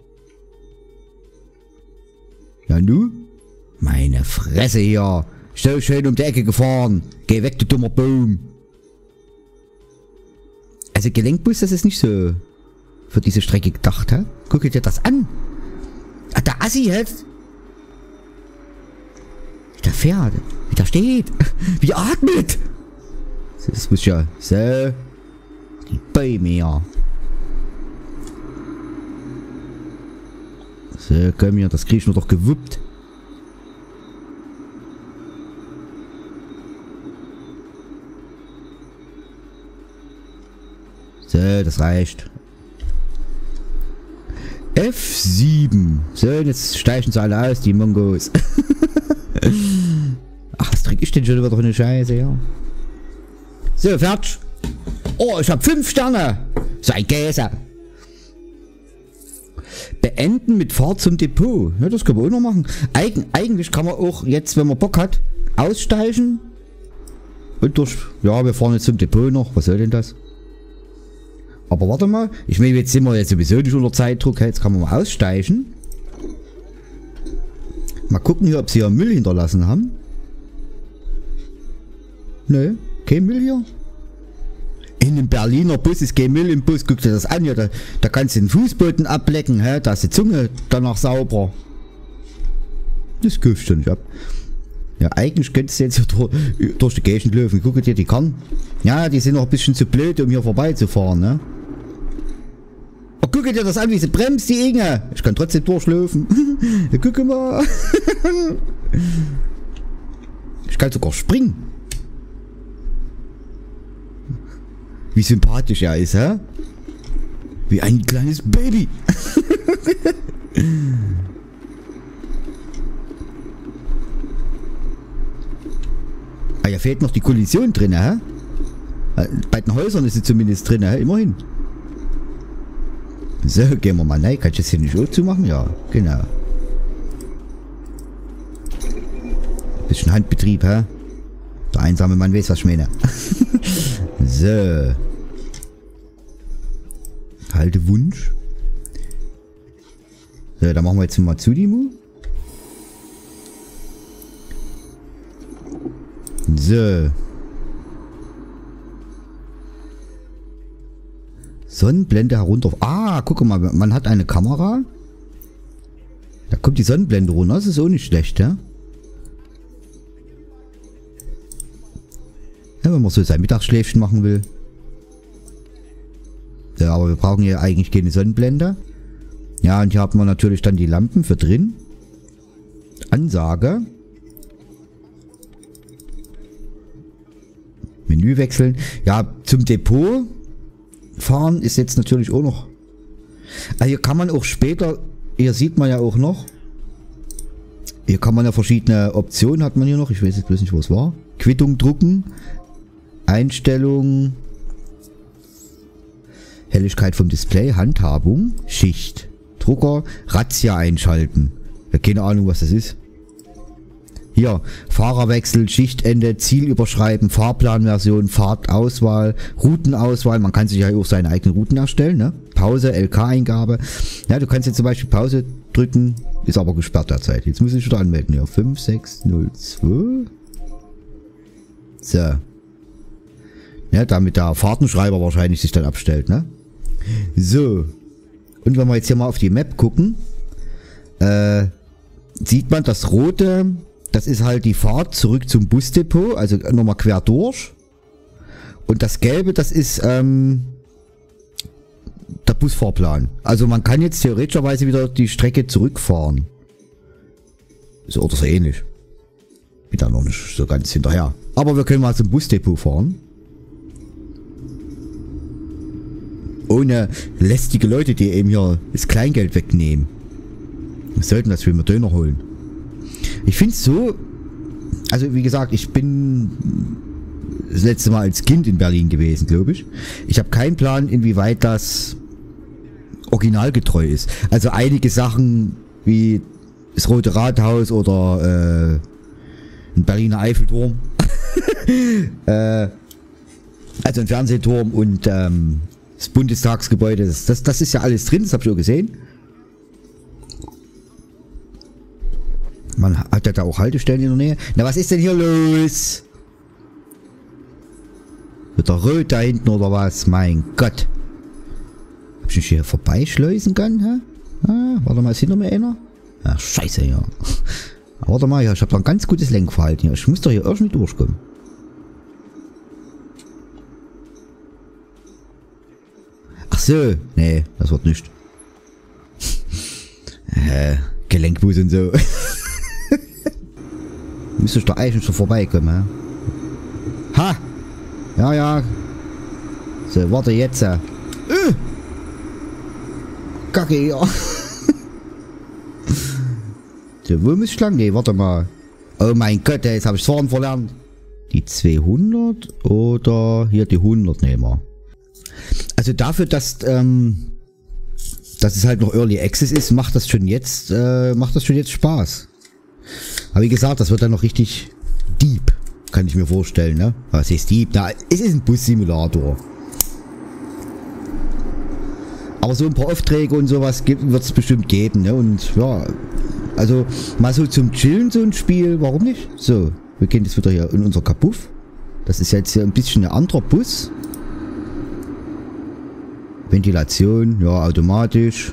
Ja, nu? Meine Fresse hier. So schön um die Ecke gefahren. Geh weg, du dummer Baum. Also Gelenkbus, das ist nicht so für diese Strecke gedacht, hä? Guck dir das an. Ah, der Assi jetzt. Wie der fährt. Wie der steht. Wie er atmet. Das muss ja so. Die Bäume hier. So, komm hier, das krieg ich nur doch gewuppt. So, das reicht. F7. So, jetzt steigen sie alle aus, die Mongos. Ach, was trinke ich denn schon wieder für eine Scheiße, ja? So, fertig. Oh, ich habe 5 Sterne. So ein Käse. Beenden mit Fahrt zum Depot. Ja, das können wir auch noch machen. Eigentlich kann man auch jetzt, wenn man Bock hat, aussteigen. Und durch... Ja, wir fahren jetzt zum Depot noch. Was soll denn das? Aber warte mal. Ich meine, jetzt sind wir jetzt sowieso nicht unter Zeitdruck. Jetzt kann man mal aussteigen. Mal gucken hier, ob sie hier Müll hinterlassen haben. Nö, kein Müll hier. In einem Berliner Bus ist kein Müll im Bus. Guck dir das an. Ja, da kannst du den Fußboden ablecken. Hä? Da ist die Zunge danach sauber. Das kaufst du nicht ab. Ja, eigentlich könntest du jetzt hier durch die Gegend laufen. Guck dir die Karren. Ja, die sind noch ein bisschen zu blöd, um hier vorbeizufahren. Ne? Oh, guck dir das an, wie sie bremst, die Inge. Ich kann trotzdem durchlaufen. Ja, guck mal. Ich kann sogar springen. Wie sympathisch er ist, hä? Wie ein kleines Baby. Ah, hier fehlt noch die Kollision drin, hä? Bei den Häusern ist sie zumindest drin, hä? Immerhin. So, gehen wir mal rein. Kann ich das hier nicht auch zumachen? Ja, genau. Bisschen Handbetrieb, hä? Der einsame Mann weiß, was ich meine. So. Halte Wunsch. So, dann machen wir jetzt mal zu die Mu. So. Sonnenblende herunter. Ah, guck mal, man hat eine Kamera. Da kommt die Sonnenblende runter. Das ist auch nicht schlecht, ja? Ja, wenn man so sein Mittagsschläfchen machen will. Ja, aber wir brauchen hier eigentlich keine Sonnenblende. Ja, und hier haben wir natürlich dann die Lampen für drin. Ansage. Menü wechseln. Ja, zum Depot fahren ist jetzt natürlich auch noch. Also hier kann man auch später, hier sieht man ja auch noch. Hier kann man ja verschiedene Optionen, hat man hier noch. Ich weiß jetzt bloß nicht, wo es war. Quittung drucken. Einstellung. Helligkeit vom Display. Handhabung. Schicht. Drucker. Razzia einschalten. Ja, keine Ahnung, was das ist. Hier, Fahrerwechsel, Schichtende, Ziel überschreiben, Fahrplanversion, Fahrtauswahl, Routenauswahl. Man kann sich ja auch seine eigenen Routen erstellen, ne? Pause, LK-Eingabe. Ja, du kannst jetzt zum Beispiel Pause drücken, ist aber gesperrt derzeit. Jetzt muss ich wieder anmelden. Ja, 5602. So. Ja, damit der Fahrtenschreiber wahrscheinlich sich dann abstellt, ne? So. Und wenn wir jetzt hier mal auf die Map gucken, sieht man das rote, das ist halt die Fahrt zurück zum Busdepot, also nochmal quer durch. Und das gelbe, das ist der Busfahrplan. Also man kann jetzt theoretischerweise wieder die Strecke zurückfahren. So oder so ähnlich. Bin da noch nicht so ganz hinterher. Aber wir können mal zum Busdepot fahren. Ohne lästige Leute, die eben hier das Kleingeld wegnehmen. Wir sollten das für einen Döner holen. Ich finde es so Also wie gesagt, ich bin das letzte Mal als Kind in Berlin gewesen, glaube ich. Ich habe keinen Plan, inwieweit das originalgetreu ist. Also einige Sachen wie das Rote Rathaus oder ein Berliner Eiffelturm. Also ein Fernsehturm und das Bundestagsgebäude, das ist ja alles drin, das habe ich auch gesehen. Man hat ja da auch Haltestellen in der Nähe. Na, was ist denn hier los? Wird der rot da hinten oder was? Mein Gott. Hab ich mich hier vorbeischleusen können? Hä? Ah, warte mal, ist hinter mir einer? Ach, scheiße, ja. Warte mal, ja, ich habe da ein ganz gutes Lenkverhalten hier. Ich muss doch hier irgendwie durchkommen. Ach so. Nee, das wird nicht. Gelenkbus und so. Müsste ich da eigentlich schon vorbeikommen, hä? Ha! Ja, ja. So, warte jetzt. Kacke, ja. So, wo muss ich lang? Nee, warte mal. Oh mein Gott, jetzt habe ich das Fahren verlernt. Die 200 oder hier die 100 nehmen wir. Also dafür, dass es halt noch Early Access ist, macht das schon jetzt Spaß. Aber wie gesagt, das wird dann noch richtig deep, kann ich mir vorstellen, ne? Was ist deep? Na, es ist ein Bus-Simulator. Aber so ein paar Aufträge und sowas wird es bestimmt geben, ne? Und ja, also mal so zum Chillen so ein Spiel, warum nicht? So, wir gehen jetzt wieder hier in unser Kapuff. Das ist jetzt hier ein bisschen ein anderer Bus. Ventilation, ja, automatisch.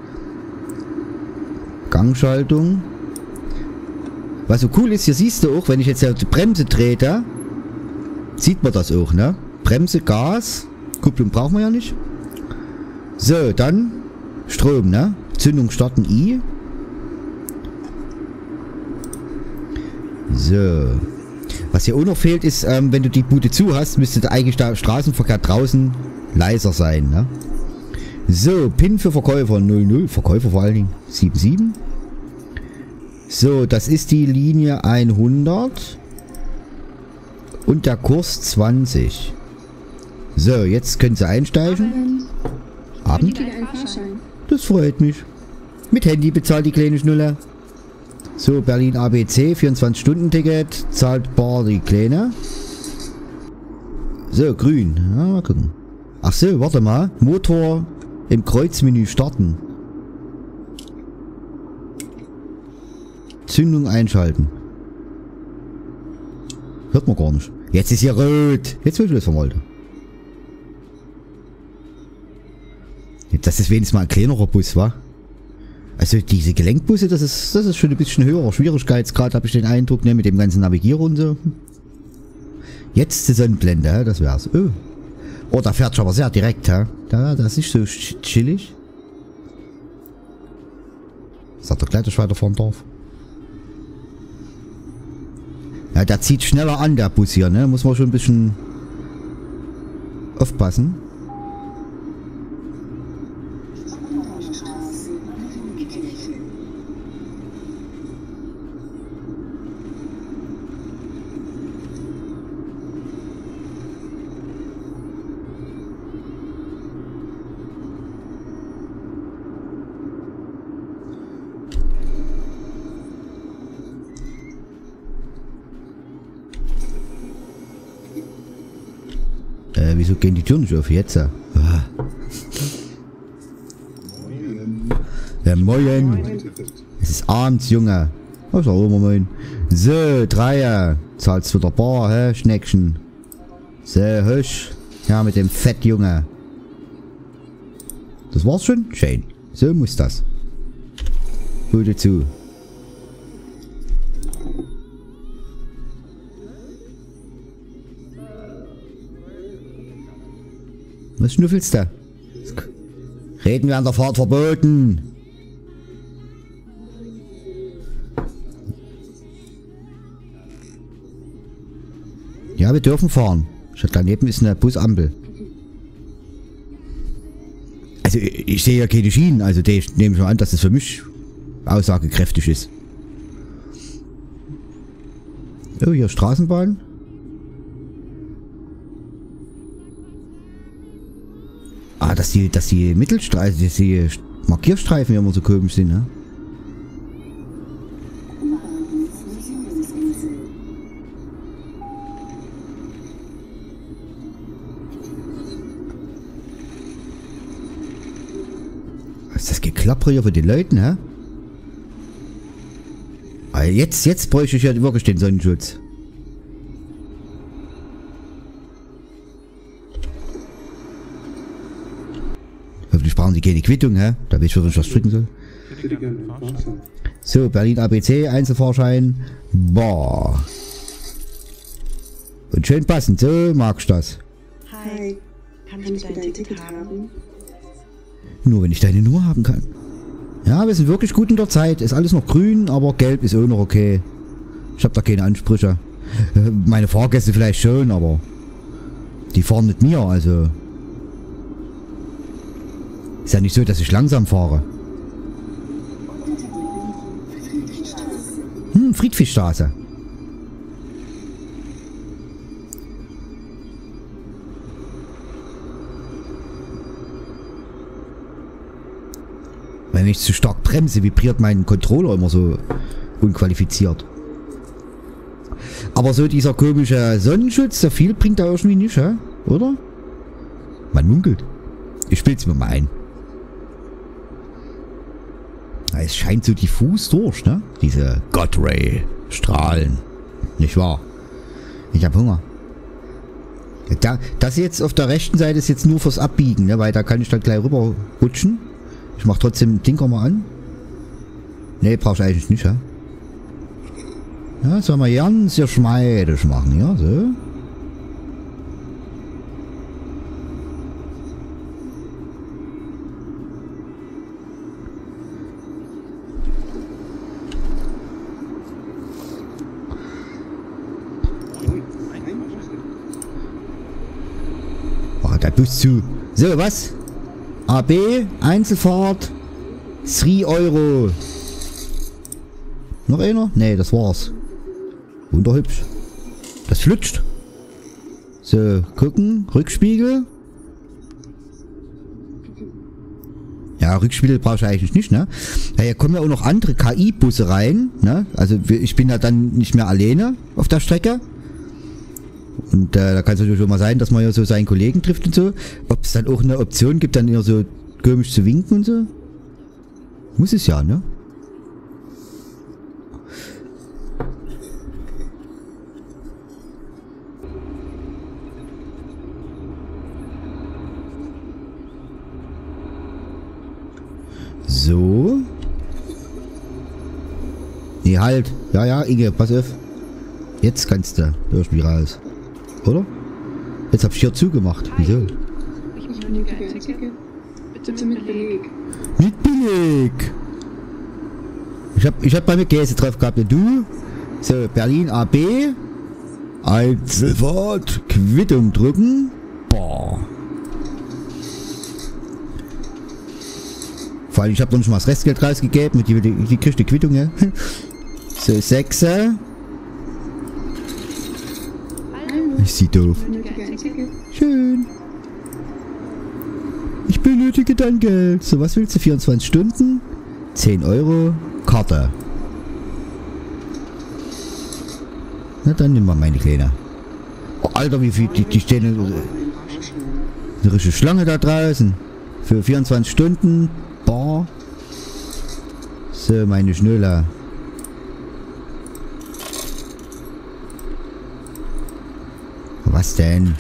Gangschaltung. Was so cool ist, hier siehst du auch, wenn ich jetzt die Bremse trete, sieht man das auch, ne? Bremse, Gas, Kupplung brauchen wir ja nicht. So, dann Strom, ne? Zündung starten I. So. Was hier auch noch fehlt ist, wenn du die Bude zu hast, müsste eigentlich der Straßenverkehr draußen leiser sein, ne? So, PIN für Verkäufer 00, Verkäufer vor allen Dingen 77. So, das ist die Linie 100 und der Kurs 20. So, jetzt können Sie einsteigen. Abend. Das freut mich. Mit Handy bezahlt die kleine Schnulle. So, Berlin ABC, 24-Stunden-Ticket, zahlt bar die Kleine. So, grün. Ja, mal gucken. Ach so, warte mal. Motor im Kreuzmenü starten. Zündung einschalten. Hört man gar nicht. Jetzt ist hier rot. Jetzt will ich das verwalten. Das ist wenigstens mal ein kleinerer Bus, wa? Also diese Gelenkbusse, das ist schon ein bisschen höherer Schwierigkeitsgrad, habe ich den Eindruck, ne, mit dem ganzen Navigieren und so. Jetzt die Sonnenblende, das wär's. Oh, da fährt schon aber sehr direkt, hä? Das ist so chillig. Sagt er gleich, dass ich weiterfahren darf. Ja, der zieht schneller an, der Bus hier, ne? Muss man schon ein bisschen aufpassen. Wieso gehen die Türen nicht auf? Jetzt? Ja, moin. Es ist abends, Junge. Was auch immer, moin. So, 3. Zahlst wieder bar, hä, Schneckchen. So, husch. Ja, mit dem Fett, Junge. Das war's schon? Schön. So muss das. Bude zu. Was schnüffelst du? Reden wir an der Fahrt verboten. Ja, wir dürfen fahren. Daneben ist eine Busampel. Also ich sehe ja keine Schienen, also ich nehme schon an, dass es für mich aussagekräftig ist. Oh, hier Straßenbahn. Ah, dass die Mittelstreifen, die Markierstreifen immer so komisch sind, ne? Was ist das Geklapper hier für die Leute, hä? Ah, jetzt bräuchte ich ja wirklich den Sonnenschutz. Hoffentlich brauchen sie keine Quittung, hä? Da weiß ich, was ich das stricken soll. So, Berlin ABC, Einzelfahrschein. Boah. Und schön passend, so mag ich das. Hi, kann ich dein Ticket haben? Nur wenn ich deine Nummer haben kann. Ja, wir sind wirklich gut in der Zeit. Ist alles noch grün, aber gelb ist auch noch okay. Ich habe da keine Ansprüche. Meine Fahrgäste vielleicht schon, aber die fahren mit mir, also. Ist ja nicht so, dass ich langsam fahre. Friedrichstraße. Wenn ich zu stark bremse, vibriert mein Controller immer so unqualifiziert. Aber so dieser komische Sonnenschutz, so viel bringt er irgendwie nicht, hä? Oder? Man munkelt. Ich spiel's mir mal ein. Es scheint so diffus durch, ne? Diese God-Ray-Strahlen. Nicht wahr? Ich hab Hunger. Das jetzt auf der rechten Seite ist jetzt nur fürs Abbiegen, ne? Weil da kann ich dann gleich rüber rutschen. Ich mach trotzdem den Tinker mal an. Ne, brauchst du eigentlich nicht, ja? Ja, soll man ganz geschmeidig machen, ja, so. Oh, der Bus zu. So, was? AB, Einzelfahrt, 3 Euro. Noch einer? Nee, das war's. Wunderhübsch. Das flutscht. So, gucken. Rückspiegel. Ja, Rückspiegel brauche ich eigentlich nicht, ne? Ja, hier kommen ja auch noch andere KI-Busse rein, ne? Also ich bin ja dann nicht mehr alleine auf der Strecke. Und da kann es natürlich schon mal sein, dass man ja so seinen Kollegen trifft und so. Ob es dann auch eine Option gibt, dann eher so komisch zu winken und so. Muss es ja, ne? So. Nee, halt. Ja, ja, Inge, pass auf. Jetzt kannst du durch mich raus. Oder? Jetzt hab ich hier zugemacht. Wieso? Ich benötige ein Ticket. Bitte mit Beleg. Mit Beleg! Ich hab bei mir Käse drauf gehabt. Und du? So, Berlin AB. Einzelfahrt. Quittung drücken. Boah. Vor allem, ich habe noch nicht mal das Restgeld rausgegeben. Und die kriegt die Quittung, ja. So, 6. Ich sie doof. Schön. Ich benötige dein Geld. So, was willst du? 24 Stunden? 10 Euro. Karte. Na, dann nimm mal meine Kleine. Oh, Alter, wie viel. Die stehen eine richtige Schlange da draußen. Für 24 Stunden. Boah. So, meine Schnöller. Was denn?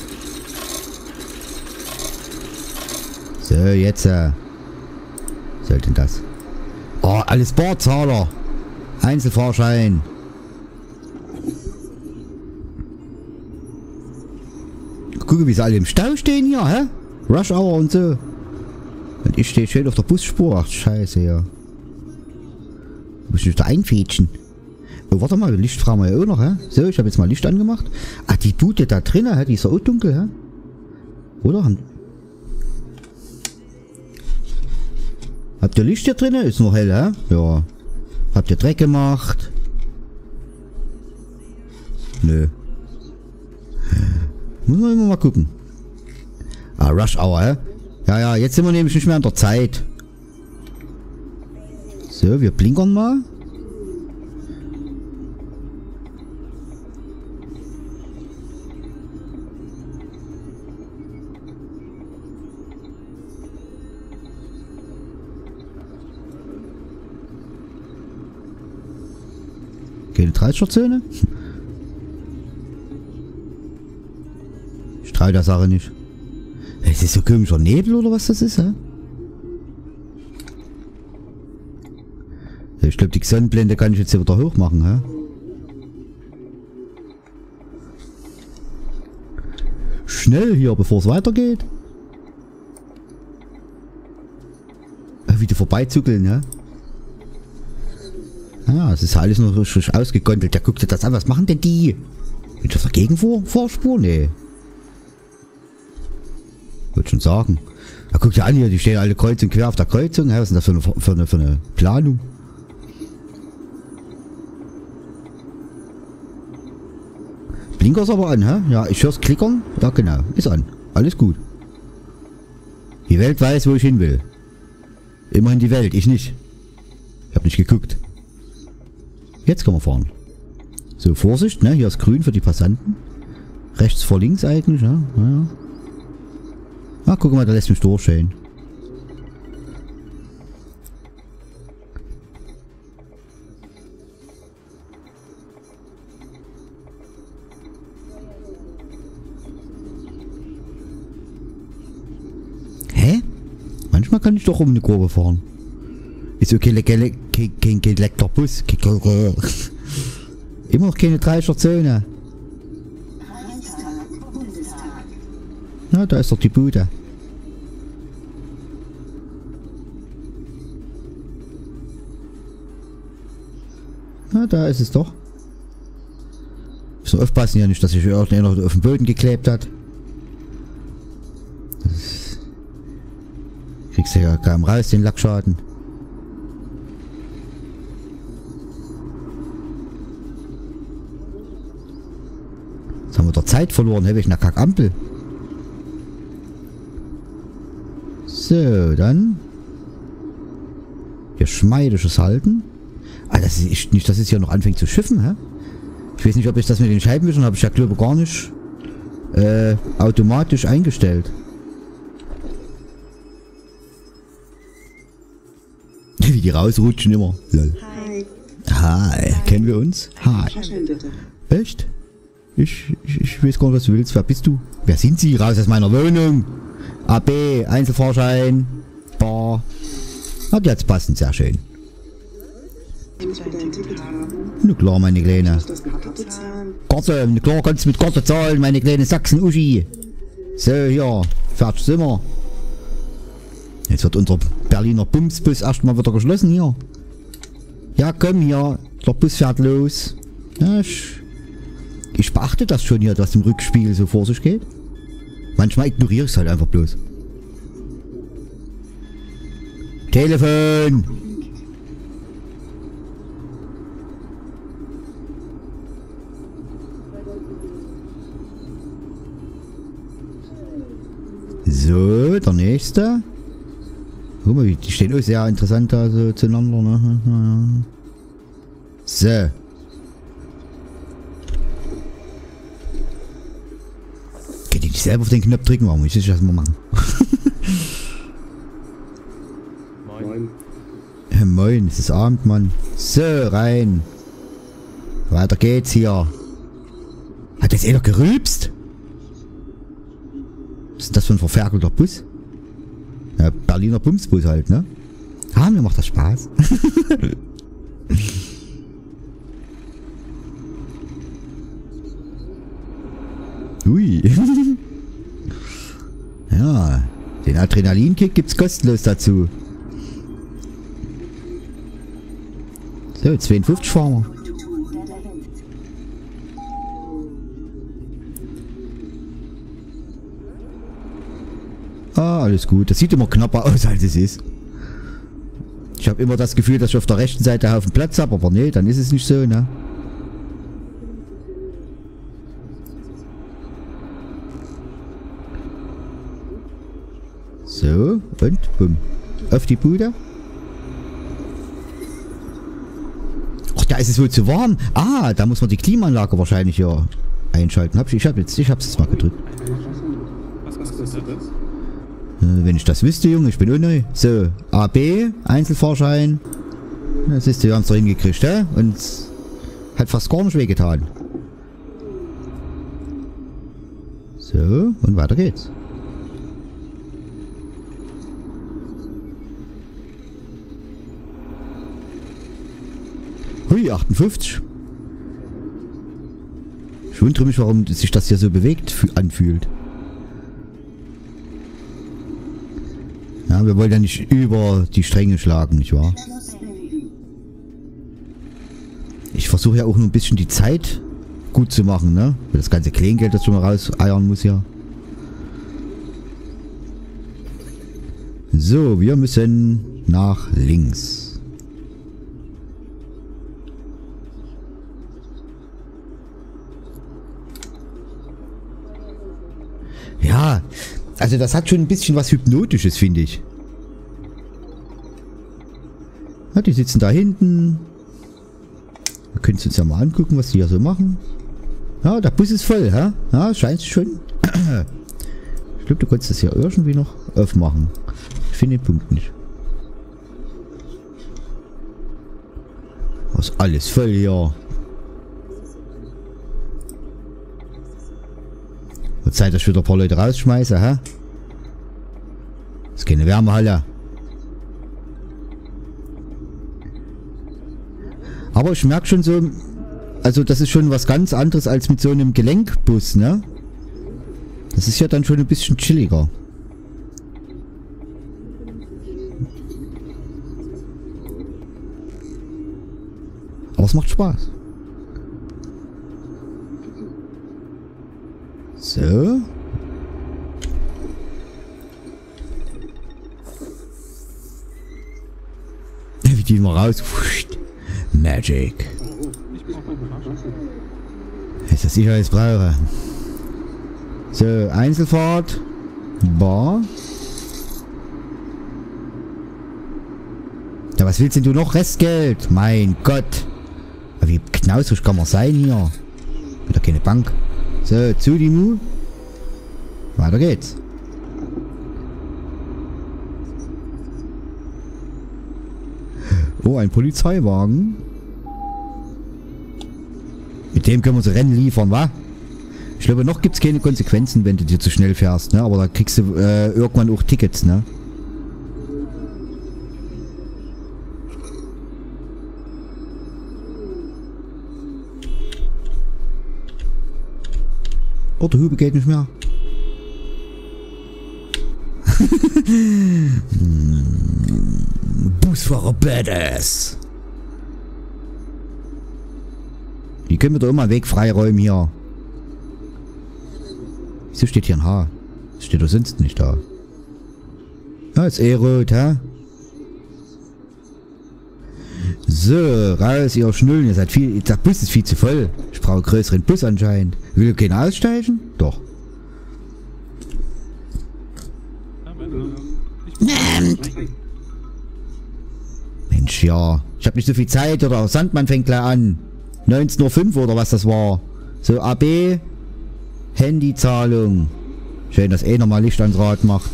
So, jetzt. Sollte das? Oh, alles Barzahler. Einzelfahrschein. Gucke, wie sie alle im Stau stehen hier, hä? Rush Hour und so. Und ich stehe schön auf der Busspur. Ach, scheiße, ja. Muss ich mich da einfädchen? Oh, warte mal, Licht fragen wir ja auch noch, hä? So, ich habe jetzt mal Licht angemacht. Ah, die Bude da drinnen, hä? Die ist ja auch dunkel, hä? Oder? Habt ihr Licht hier drinnen? Ist noch hell, hä? Ja. Habt ihr Dreck gemacht? Nö. Muss man immer mal gucken. Ah, Rush Hour, hä? Ja, ja, jetzt sind wir nämlich nicht mehr an der Zeit. So, wir blinkern mal. Keine 30er-Zone? Ich traue der Sache nicht. Es ist so komischer Nebel oder was das ist, hä? Ich glaube, die Sonnenblende kann ich jetzt hier wieder hoch machen, hä? Schnell hier, bevor es weitergeht. Wieder vorbeizuckeln, ja? Ja, es ist alles noch richtig ausgegondelt. Der guckt sich das an. Was machen denn die? Ist das dagegen Vorspur? Nee. Würde schon sagen. Er guckt ja an hier, die stehen alle kreuz und quer auf der Kreuzung. Ja, was ist denn das für eine Planung? Blinker ist aber an, hä? Ja, ich hör's klickern. Ja, genau. Ist an. Alles gut. Die Welt weiß, wo ich hin will. Immerhin die Welt, ich nicht. Ich habe nicht geguckt. Jetzt können wir fahren. So, Vorsicht, ne? Hier ist grün für die Passanten. Rechts vor links eigentlich, ne? Ja. Ah, guck mal, da lässt mich durchschehen. Hä? Manchmal kann ich doch um eine Kurve fahren. Ist okay, kein geleckter Bus. Immer noch keine 30er-Zone. Na, da ist doch die Bude. Na, da ist es doch. Ich muss aufpassen ja nicht, dass sich irgendjemand auf den Boden geklebt hat. Das kriegst du ja kaum raus, den Lackschaden. Jetzt haben wir der Zeit verloren, habe ich eine Kackampel. So, dann geschmeidiges Halten. Ah, das ist nicht, dass es hier noch anfängt zu schiffen, hä? Ich weiß nicht, ob ich das mit den Scheibenwischern habe ich ja glaube gar nicht automatisch eingestellt. Wie die rausrutschen immer. Lol. Hi. Hi, kennen wir uns? Hi. Fahrschein bitte. Echt? Ich weiß gar nicht, was du willst. Wer bist du? Wer sind Sie? Raus aus meiner Wohnung. AB, Einzelfahrschein, Bar. Hat jetzt passend, sehr schön. Ich muss bitte ein Ticket haben. Na klar, meine Kleine. Muss das mit Karte zahlen? Karte, na klar kannst du mit Karte zahlen, meine kleine Sachsen-Uschi. So, hier, fertig sind wir. Jetzt wird unser Berliner Bumsbus erstmal wieder geschlossen hier. Ja, komm hier, der Bus fährt los. Ja, ich beachte das schon hier, dass im Rückspiegel so vor sich geht. Manchmal ignoriere ich es halt einfach bloß. Telefon! So, der nächste. Guck mal, die stehen auch sehr interessant da so zueinander, ne? So. Geht nicht selber auf den Knopf drücken, warum muss ich das mal machen? Moin. Moin, es ist Abend, Mann. So, rein. Weiter geht's hier. Hat jetzt einer gerülpst? Was ist das für ein verferkelter Bus? Ja, Berliner Bumsbus halt, ne? Ah, mir macht das Spaß. Ui. Ja, den Adrenalinkick gibt's kostenlos dazu. So, 52 fahren wir. Ah, alles gut. Das sieht immer knapper aus, als es ist. Ich habe immer das Gefühl, dass ich auf der rechten Seite einen Haufen Platz habe, aber nee, dann ist es nicht so, ne? So, und bumm. Auf die Bude. Ach, da ist es wohl zu warm. Ah, da muss man die Klimaanlage wahrscheinlich ja einschalten. Ich hab's jetzt mal gedrückt. Was kostet das? Wenn ich das wüsste, Junge, ich bin unneu. So, AB, Einzelfahrschein. Das ist du, haben es doch hingekriegt, hä? Und hat fast gar nicht wehgetan. So, und weiter geht's. Hui, 58. Ich wundere mich, warum sich das hier so bewegt anfühlt. Ja, wir wollen ja nicht über die Stränge schlagen, nicht wahr? Ich versuche ja auch nur ein bisschen die Zeit gut zu machen, ne? Für das ganze Kleingeld, das schon mal rauseiern muss hier. So, wir müssen nach links. Ja, also das hat schon ein bisschen was Hypnotisches, finde ich. Ja, die sitzen da hinten. Wir können uns ja mal angucken, was die hier so machen. Ja, der Bus ist voll, hä? Ja, scheint schon. Ich glaube, du kannst das hier irgendwie noch aufmachen. Ich finde den Punkt nicht. Was alles voll hier. Wird Zeit, dass ich wieder ein paar Leute rausschmeiße, hä? Das ist keine Wärmehalle. Aber ich merke schon so, also das ist schon was ganz anderes als mit so einem Gelenkbus, ne? Das ist ja dann schon ein bisschen chilliger. Aber es macht Spaß. So. Wie die mal raus. Magic. Ist das sicher, was ich brauche? So, Einzelfahrt. Bar. Ja, was willst denn du noch? Restgeld? Mein Gott. Wie knausrig kann man sein hier? Wieder keine Bank. So, zu die Mu. Weiter geht's. Oh, ein Polizeiwagen. Mit dem können wir uns Rennen liefern, wa? Ich glaube, noch gibt es keine Konsequenzen, wenn du dir zu schnell fährst, ne? Aber da kriegst du irgendwann auch Tickets, ne? Oh, der Hube geht nicht mehr. Busfahrer Badass. Die können wir doch immer Weg freiräumen hier. Wieso steht hier ein H? Das steht doch sonst nicht da. Ja, ist eh rot, hä? So, raus, ihr Schnullen. Ihr seid viel. Der Bus ist viel zu voll. Ich brauche einen größeren Bus anscheinend. Will keiner aussteigen? Doch. Mensch, ja. Ich habe nicht so viel Zeit, oder Sandmann fängt gleich an. 19:05 Uhr oder was das war. So, AB. Handyzahlung. Schön, dass eh nochmal Licht ans Rad macht.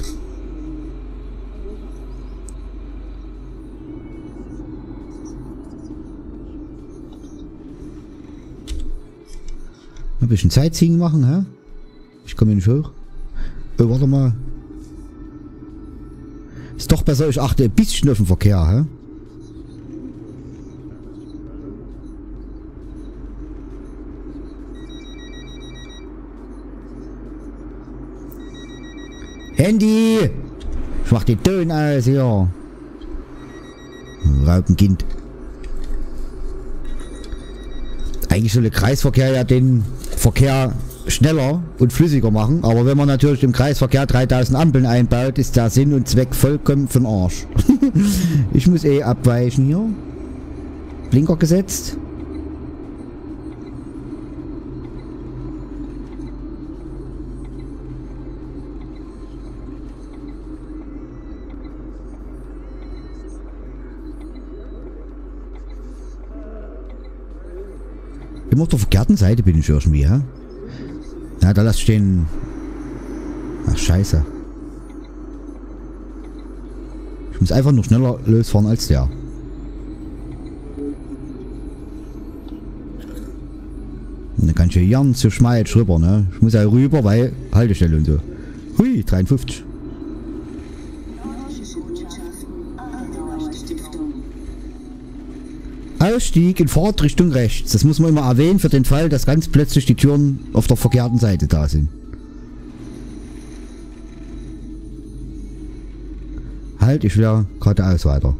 Ein bisschen Sightseeing machen, hä? Ich komme nicht hoch. Oh, warte mal. Ist doch besser, ich achte ein bisschen auf den Verkehr, hä? Handy! Ich mach den Ton aus hier. Raupenkind. Eigentlich soll der Kreisverkehr ja den Verkehr schneller und flüssiger machen, aber wenn man natürlich im Kreisverkehr 3000 Ampeln einbaut, ist der Sinn und Zweck vollkommen für den Arsch. Ich muss eh abweichen hier. Blinker gesetzt. Immer auf der verkehrten Seite bin ich irgendwie, hä? Na, da lass stehen. Ach, scheiße. Ich muss einfach nur schneller losfahren als der. Und dann kann ich hier ganz so schmalz rüber, ne? Ich muss ja rüber, weil Haltestelle und so. Hui, 53. Ausstieg in Fahrtrichtung rechts. Das muss man immer erwähnen für den Fall, dass ganz plötzlich die Türen auf der verkehrten Seite da sind. Halt, ich will geradeaus weiter.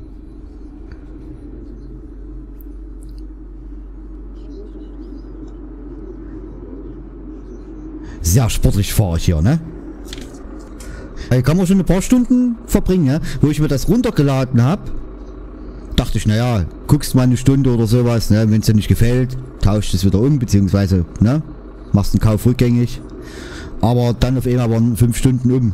Sehr sportlich fahre ich hier, ne? Hier kann man schon ein paar Stunden verbringen, ne? Wo ich mir das runtergeladen habe. Dachte ich, naja, guckst mal eine Stunde oder sowas, ne? Wenn es dir nicht gefällt, tauscht es wieder um, beziehungsweise, ne? Machst einen Kauf rückgängig. Aber dann auf einmal waren 5 Stunden um.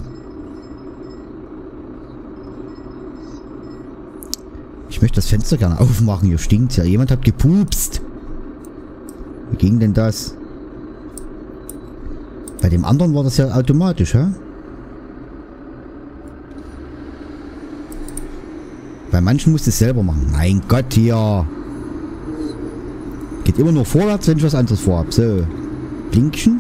Ich möchte das Fenster gerne aufmachen, hier stinkt's ja. Jemand hat gepupst. Wie ging denn das? Bei dem anderen war das ja automatisch, hä? Bei manchen musst du es selber machen. Mein Gott, hier. Geht immer nur vorwärts, wenn ich was anderes vorhab. So. Blinkchen.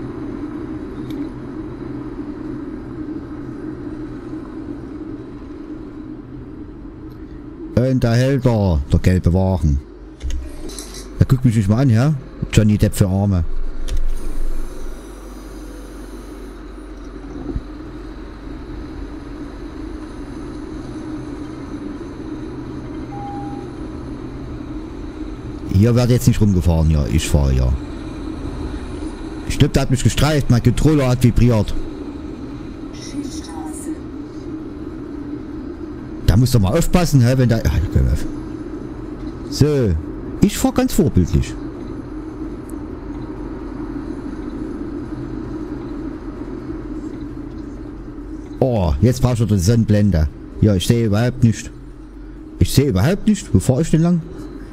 Und da hält der gelbe Wagen. Da guckt mich nicht mal an, ja? Johnny Depp für Arme. Hier wird jetzt nicht rumgefahren, ja. Ich fahre ja. Ich glaube, der hat mich gestreift. Mein Controller hat vibriert. Da muss doch mal aufpassen, hä, wenn da... Ach, komm auf. So. Ich fahre ganz vorbildlich. Oh, jetzt brauche ich wieder die Sonnenblende. Ja, ich sehe überhaupt nicht. Ich sehe überhaupt nicht. Wo fahre ich denn lang?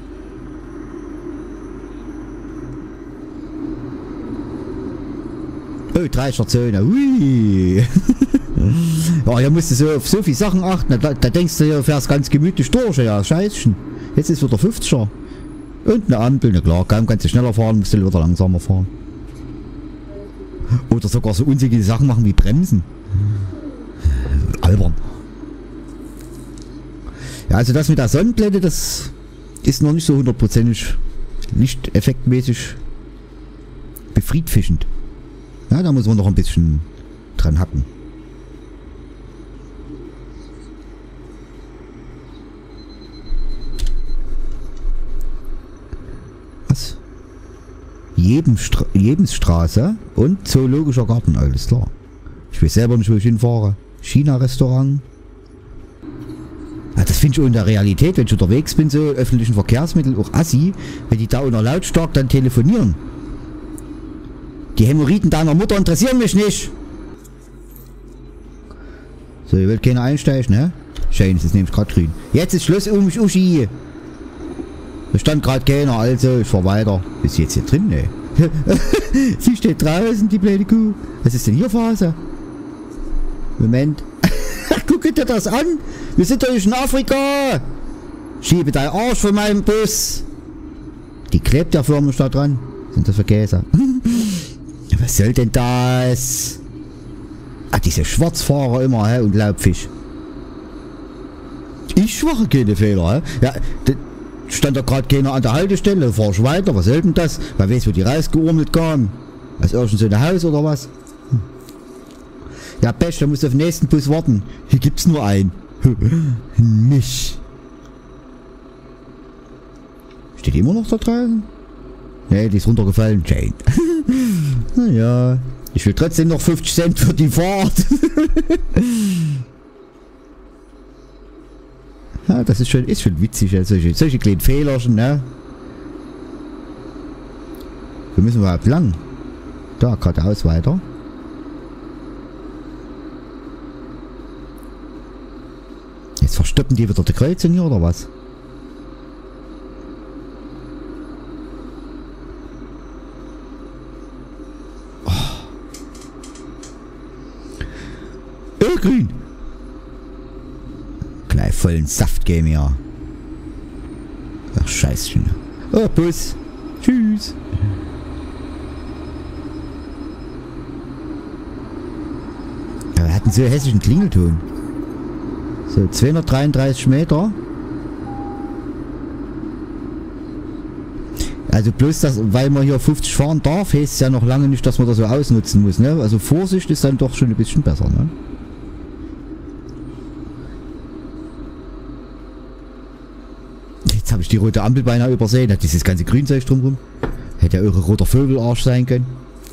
Oh, 30er Zone. Hui. Ja, hier musst du so auf so viele Sachen achten. Da denkst du, du fährst ganz gemütlich durch. Ja, scheiße. Jetzt ist wieder 50er. Und eine Ampel. Na klar, kaum kannst du schneller fahren, musst du wieder langsamer fahren. Oder sogar so unsinnige Sachen machen wie Bremsen. Albern. Ja, also das mit der Sonnenblende, das ist noch nicht so hundertprozentig lichteffektmäßig befriedigend. Ja, da muss man noch ein bisschen dran hacken. Was? Lebensstraße und Zoologischer Garten, alles klar. Ich weiß selber nicht, wo ich hinfahre. China-Restaurant. Ja, das finde ich auch in der Realität, wenn ich unterwegs bin, so öffentlichen Verkehrsmittel, auch Assi, wenn die da unter lautstark dann telefonieren. Die Hämorrhoiden deiner Mutter interessieren mich nicht. So, ihr wollt keiner einsteigen, ne? Schön, es ist nämlich gerade grün. Jetzt ist Schluss um mich, Uschi. Da stand gerade keiner, also ich fahr weiter. Ist sie jetzt hier drin, ne? Sie steht draußen, die blöde Kuh. Was ist denn hier Phase? Moment. Guck dir das an. Wir sind doch nicht in Afrika. Schiebe dein Arsch von meinem Bus. Die klebt ja förmlich da dran. Sind das für Käse? Was soll denn das? Ah, diese Schwarzfahrer immer, hä? Und Laubfisch. Ich mache keine Fehler, hä? Ja, stand da gerade keiner an der Haltestelle. Fahr ich weiter. Was soll denn das? Wer weiß, wo die rausgeurmelt kamen. Aus irgend so ein Haus oder was? Ja, Pech, da musst du auf den nächsten Bus warten. Hier gibt's nur einen. Mich. Steht die immer noch da draußen? Ne, die ist runtergefallen. Jane. Naja. Ich will trotzdem noch 50 Cent für die Fahrt. Ja, das ist schon witzig. Ja, solche kleinen Fehlerchen, ne? Wo müssen wir überhaupt lang? Da, geradeaus weiter. Jetzt verstoppen die wieder die Kreuzung hier, oder was? Oh, grün. Gleich vollen Saft geben, ja. Ach, scheiße. Oh, Bus. Tschüss. Ja, wir hatten so einen hässlichen Klingelton. So, 233 Meter. Also bloß, weil man hier 50 fahren darf, heißt es ja noch lange nicht, dass man das so ausnutzen muss, ne? Also Vorsicht ist dann doch schon ein bisschen besser, ne? Jetzt habe ich die rote Ampel beinahe übersehen, hat dieses ganze Grünzeug drumherum. Hätte ja eure roter Vögelarsch sein können.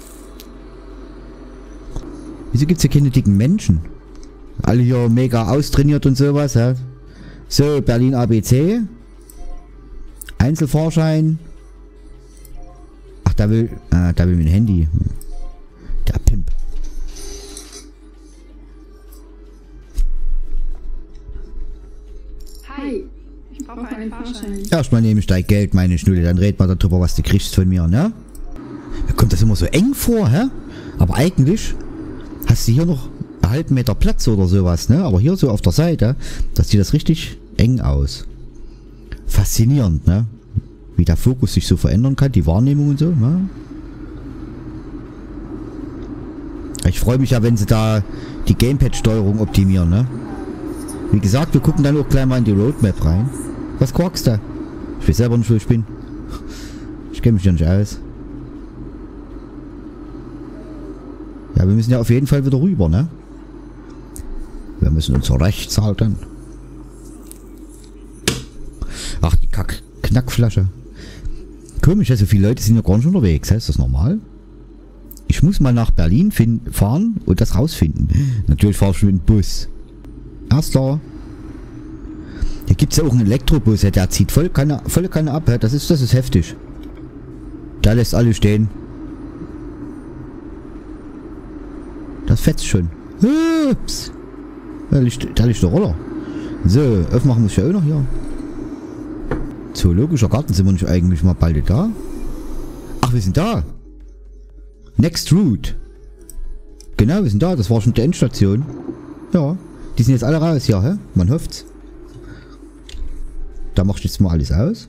Wieso gibt es hier keine dicken Menschen? Alle hier mega austrainiert und sowas, ja? So, Berlin ABC. Einzelfahrschein. Ach, da will mein Handy. Der Pimp. Hi, ich brauche einen Fahrschein. Erstmal nehme ich dein Geld, meine Schnulle, dann red mal darüber, was du kriegst von mir, ne? Mir kommt das immer so eng vor, hä? Aber eigentlich hast du hier noch einen halben Meter Platz oder sowas, ne? Aber hier so auf der Seite, das sieht das richtig eng aus. Faszinierend, ne? Wie der Fokus sich so verändern kann, die Wahrnehmung und so, ne? Ich freue mich ja, wenn sie da die Gamepad-Steuerung optimieren, ne? Wie gesagt, wir gucken dann auch gleich mal in die Roadmap rein. Was quackst du? Ich weiß selber nicht, wo ich bin. Ich kenne mich ja nicht aus. Ja, wir müssen ja auf jeden Fall wieder rüber, ne? Wir müssen uns rechts halten. Ach, die Knackflasche. Komisch, also viele Leute sind ja gar nicht unterwegs. Ist das normal? Ich muss mal nach Berlin fahren und das rausfinden. Natürlich fahre ich mit dem Bus. Erster. Hier gibt es ja auch einen Elektrobus, der zieht volle Kanne ab. Das ist heftig. Da lässt alle stehen. Das fetzt schon. Ups. Da liegt der Roller. So, aufmachen muss ich ja auch noch hier. Zoologischer Garten, sind wir nicht eigentlich mal bald da? Ach, wir sind da. Next Route. Genau, wir sind da. Das war schon die Endstation. Ja, die sind jetzt alle raus, ja, hä? Man hofft's. Da machst du jetzt mal alles aus.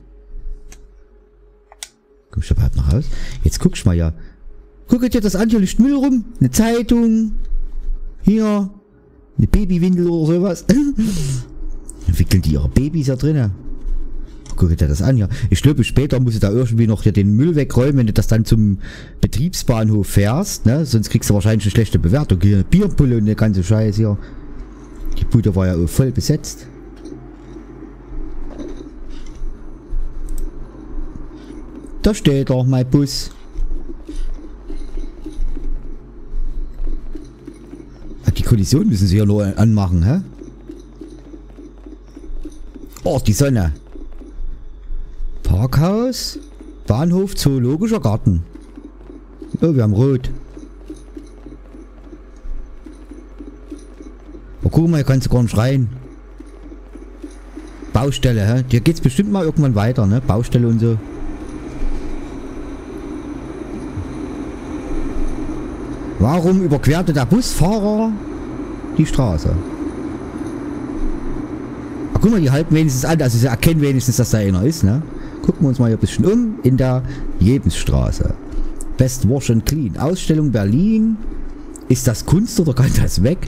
Komm ich überhaupt noch raus? Jetzt guck ich mal, ja. Guck dir das an, hier liegt Müll rum. Eine Zeitung. Hier. Eine Babywindel oder sowas. Wickeln die ihre Babys da drinnen. Guck dir das an, ja. Ich glaube, später muss ich da irgendwie noch hier den Müll wegräumen, wenn du das dann zum Betriebsbahnhof fährst, ne? Sonst kriegst du wahrscheinlich eine schlechte Bewertung. Hier eine Bierpulle und der ganze Scheiß hier. Die Bude war ja auch voll besetzt. Da steht doch mein Bus. Die Kollision müssen sie ja nur anmachen, hä? Oh, die Sonne. Parkhaus, Bahnhof, Zoologischer Garten. Oh, wir haben rot. Oh, guck mal, hier kannst du gar nicht rein. Baustelle, hä? Hier geht's bestimmt mal irgendwann weiter, ne? Baustelle und so. Warum überquerte der Busfahrer die Straße? Ach, guck mal, die halten wenigstens an, also sie erkennen wenigstens, dass da einer ist, ne? Gucken wir uns mal hier ein bisschen um in der Jebensstraße. Best Wash and Clean. Ausstellung Berlin. Ist das Kunst oder kann das weg?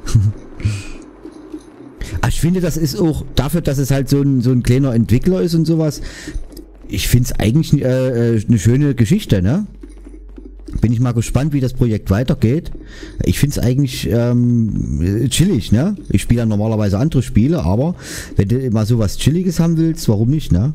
Ich finde, das ist auch dafür, dass es halt so ein kleiner Entwickler ist und sowas. Ich finde es eigentlich eine schöne Geschichte, ne? Bin ich mal gespannt, wie das Projekt weitergeht. Ich finde es eigentlich chillig, ne? Ich spiele ja normalerweise andere Spiele, aber wenn du mal sowas Chilliges haben willst, warum nicht, ne?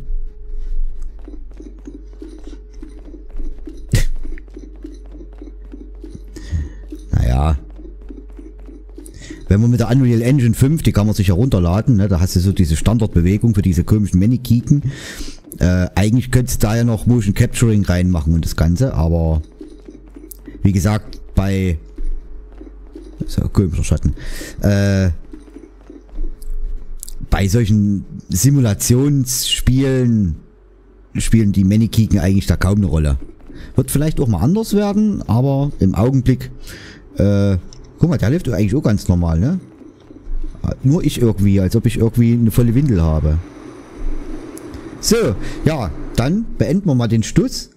Naja. Wenn man mit der Unreal Engine 5, die kann man sich herunterladen, ne? Da hast du so diese Standardbewegung für diese komischen Manikiken. Eigentlich könntest du da ja noch Motion Capturing reinmachen und das Ganze, aber wie gesagt, bei so komischer Schatten. Bei solchen Simulationsspielen spielen die Manikiken eigentlich da kaum eine Rolle. Wird vielleicht auch mal anders werden, aber im Augenblick Guck mal, der läuft eigentlich auch ganz normal, ne? Nur ich irgendwie, als ob ich irgendwie eine volle Windel habe. So, ja, dann beenden wir mal den Stuss.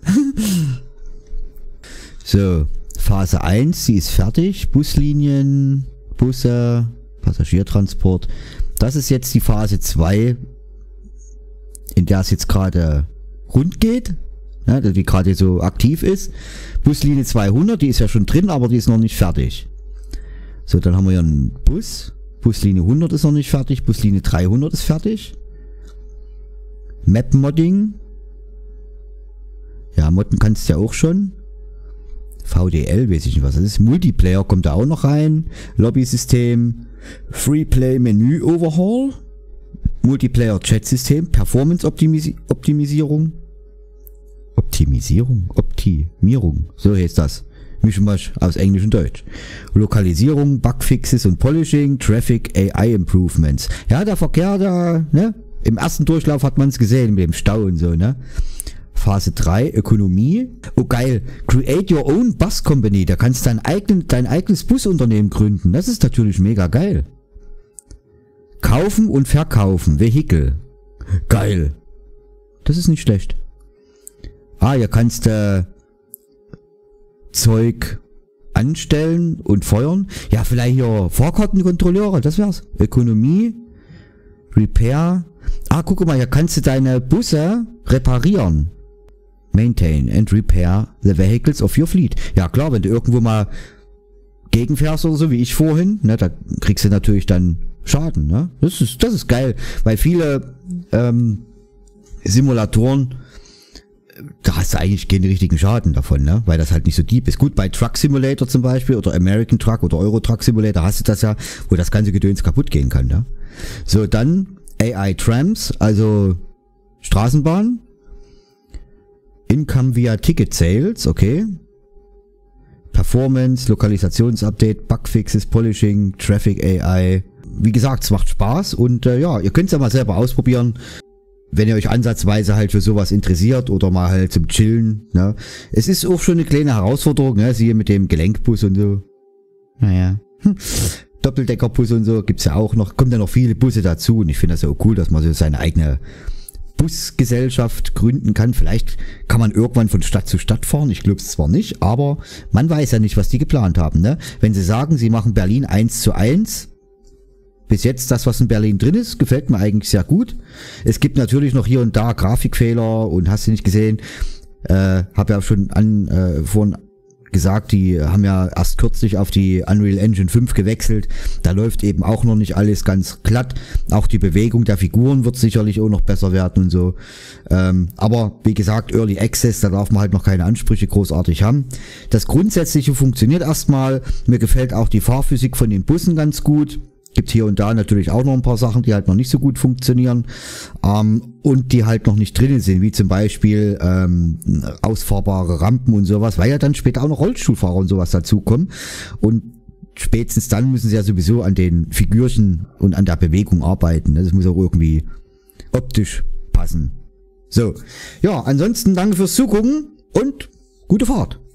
So, Phase 1, sie ist fertig. Buslinien, Busse, Passagiertransport. Das ist jetzt die Phase 2, in der es jetzt gerade rund geht. Ja, die gerade so aktiv ist. Buslinie 200, die ist ja schon drin, aber die ist noch nicht fertig. So, dann haben wir hier einen Bus. Buslinie 100 ist noch nicht fertig. Buslinie 300 ist fertig. Map-Modding. Ja, modden kannst du ja auch schon. VDL, weiß ich nicht, was das ist. Multiplayer kommt da auch noch rein. Lobby-System. Freeplay-Menü Overhaul. Multiplayer-Chat-System. Performance-Optimisierung. Optimierung. So heißt das. Mischmasch aus Englisch und Deutsch. Lokalisierung, Bugfixes und Polishing, Traffic, AI Improvements. Ja, der Verkehr da, ne? Im ersten Durchlauf hat man es gesehen mit dem Stau und so, ne? Phase 3, Ökonomie. Oh geil, create your own bus company. Da kannst du dein eigenes Busunternehmen gründen. Das ist natürlich mega geil. Kaufen und verkaufen, Vehikel. Geil. Das ist nicht schlecht. Ah, hier kannst du Zeug anstellen und feuern. Ja, vielleicht hier Fahrkartenkontrolleure, das wär's. Ökonomie, Repair. Ah, guck mal, hier kannst du deine Busse reparieren. Maintain and repair the vehicles of your fleet. Ja klar, wenn du irgendwo mal gegenfährst oder so, wie ich vorhin, ne, da kriegst du natürlich dann Schaden, ne? Das ist geil, weil viele Simulatoren, da hast du eigentlich keinen richtigen Schaden davon, ne? Weil das halt nicht so deep ist. Gut, bei Truck Simulator zum Beispiel oder American Truck oder Euro Truck Simulator hast du das ja, wo das ganze Gedöns kaputt gehen kann, ne? So, dann AI Trams, also Straßenbahn. Income via Ticket Sales, okay. Performance, Lokalisationsupdate, Bugfixes, Polishing, Traffic AI. Wie gesagt, es macht Spaß und ja, ihr könnt es ja mal selber ausprobieren, wenn ihr euch ansatzweise halt für sowas interessiert oder mal halt zum Chillen, ne. Es ist auch schon eine kleine Herausforderung, ne, siehe mit dem Gelenkbus und so. Naja. Doppeldeckerbus und so gibt's ja auch noch, kommen ja noch viele Busse dazu und ich finde das ja auch cool, dass man so seine eigene Busgesellschaft gründen kann. Vielleicht kann man irgendwann von Stadt zu Stadt fahren. Ich glaube es zwar nicht, aber man weiß ja nicht, was die geplant haben, ne? Wenn sie sagen, sie machen Berlin 1:1, bis jetzt das, was in Berlin drin ist, gefällt mir eigentlich sehr gut. Es gibt natürlich noch hier und da Grafikfehler und hast du nicht gesehen. Habe ja schon vorhin gesagt, die haben ja erst kürzlich auf die Unreal Engine 5 gewechselt. Da läuft eben auch noch nicht alles ganz glatt. Auch die Bewegung der Figuren wird sicherlich auch noch besser werden und so. Aber wie gesagt, Early Access, da darf man halt noch keine Ansprüche großartig haben. Das Grundsätzliche funktioniert erstmal. Mir gefällt auch die Fahrphysik von den Bussen ganz gut. Gibt hier und da natürlich auch noch ein paar Sachen, die halt noch nicht so gut funktionieren und die halt noch nicht drin sind, wie zum Beispiel ausfahrbare Rampen und sowas, weil ja dann später auch noch Rollstuhlfahrer und sowas dazukommen und spätestens dann müssen sie ja sowieso an den Figürchen und an der Bewegung arbeiten. Das muss auch irgendwie optisch passen. So, ja, ansonsten danke fürs Zugucken und gute Fahrt.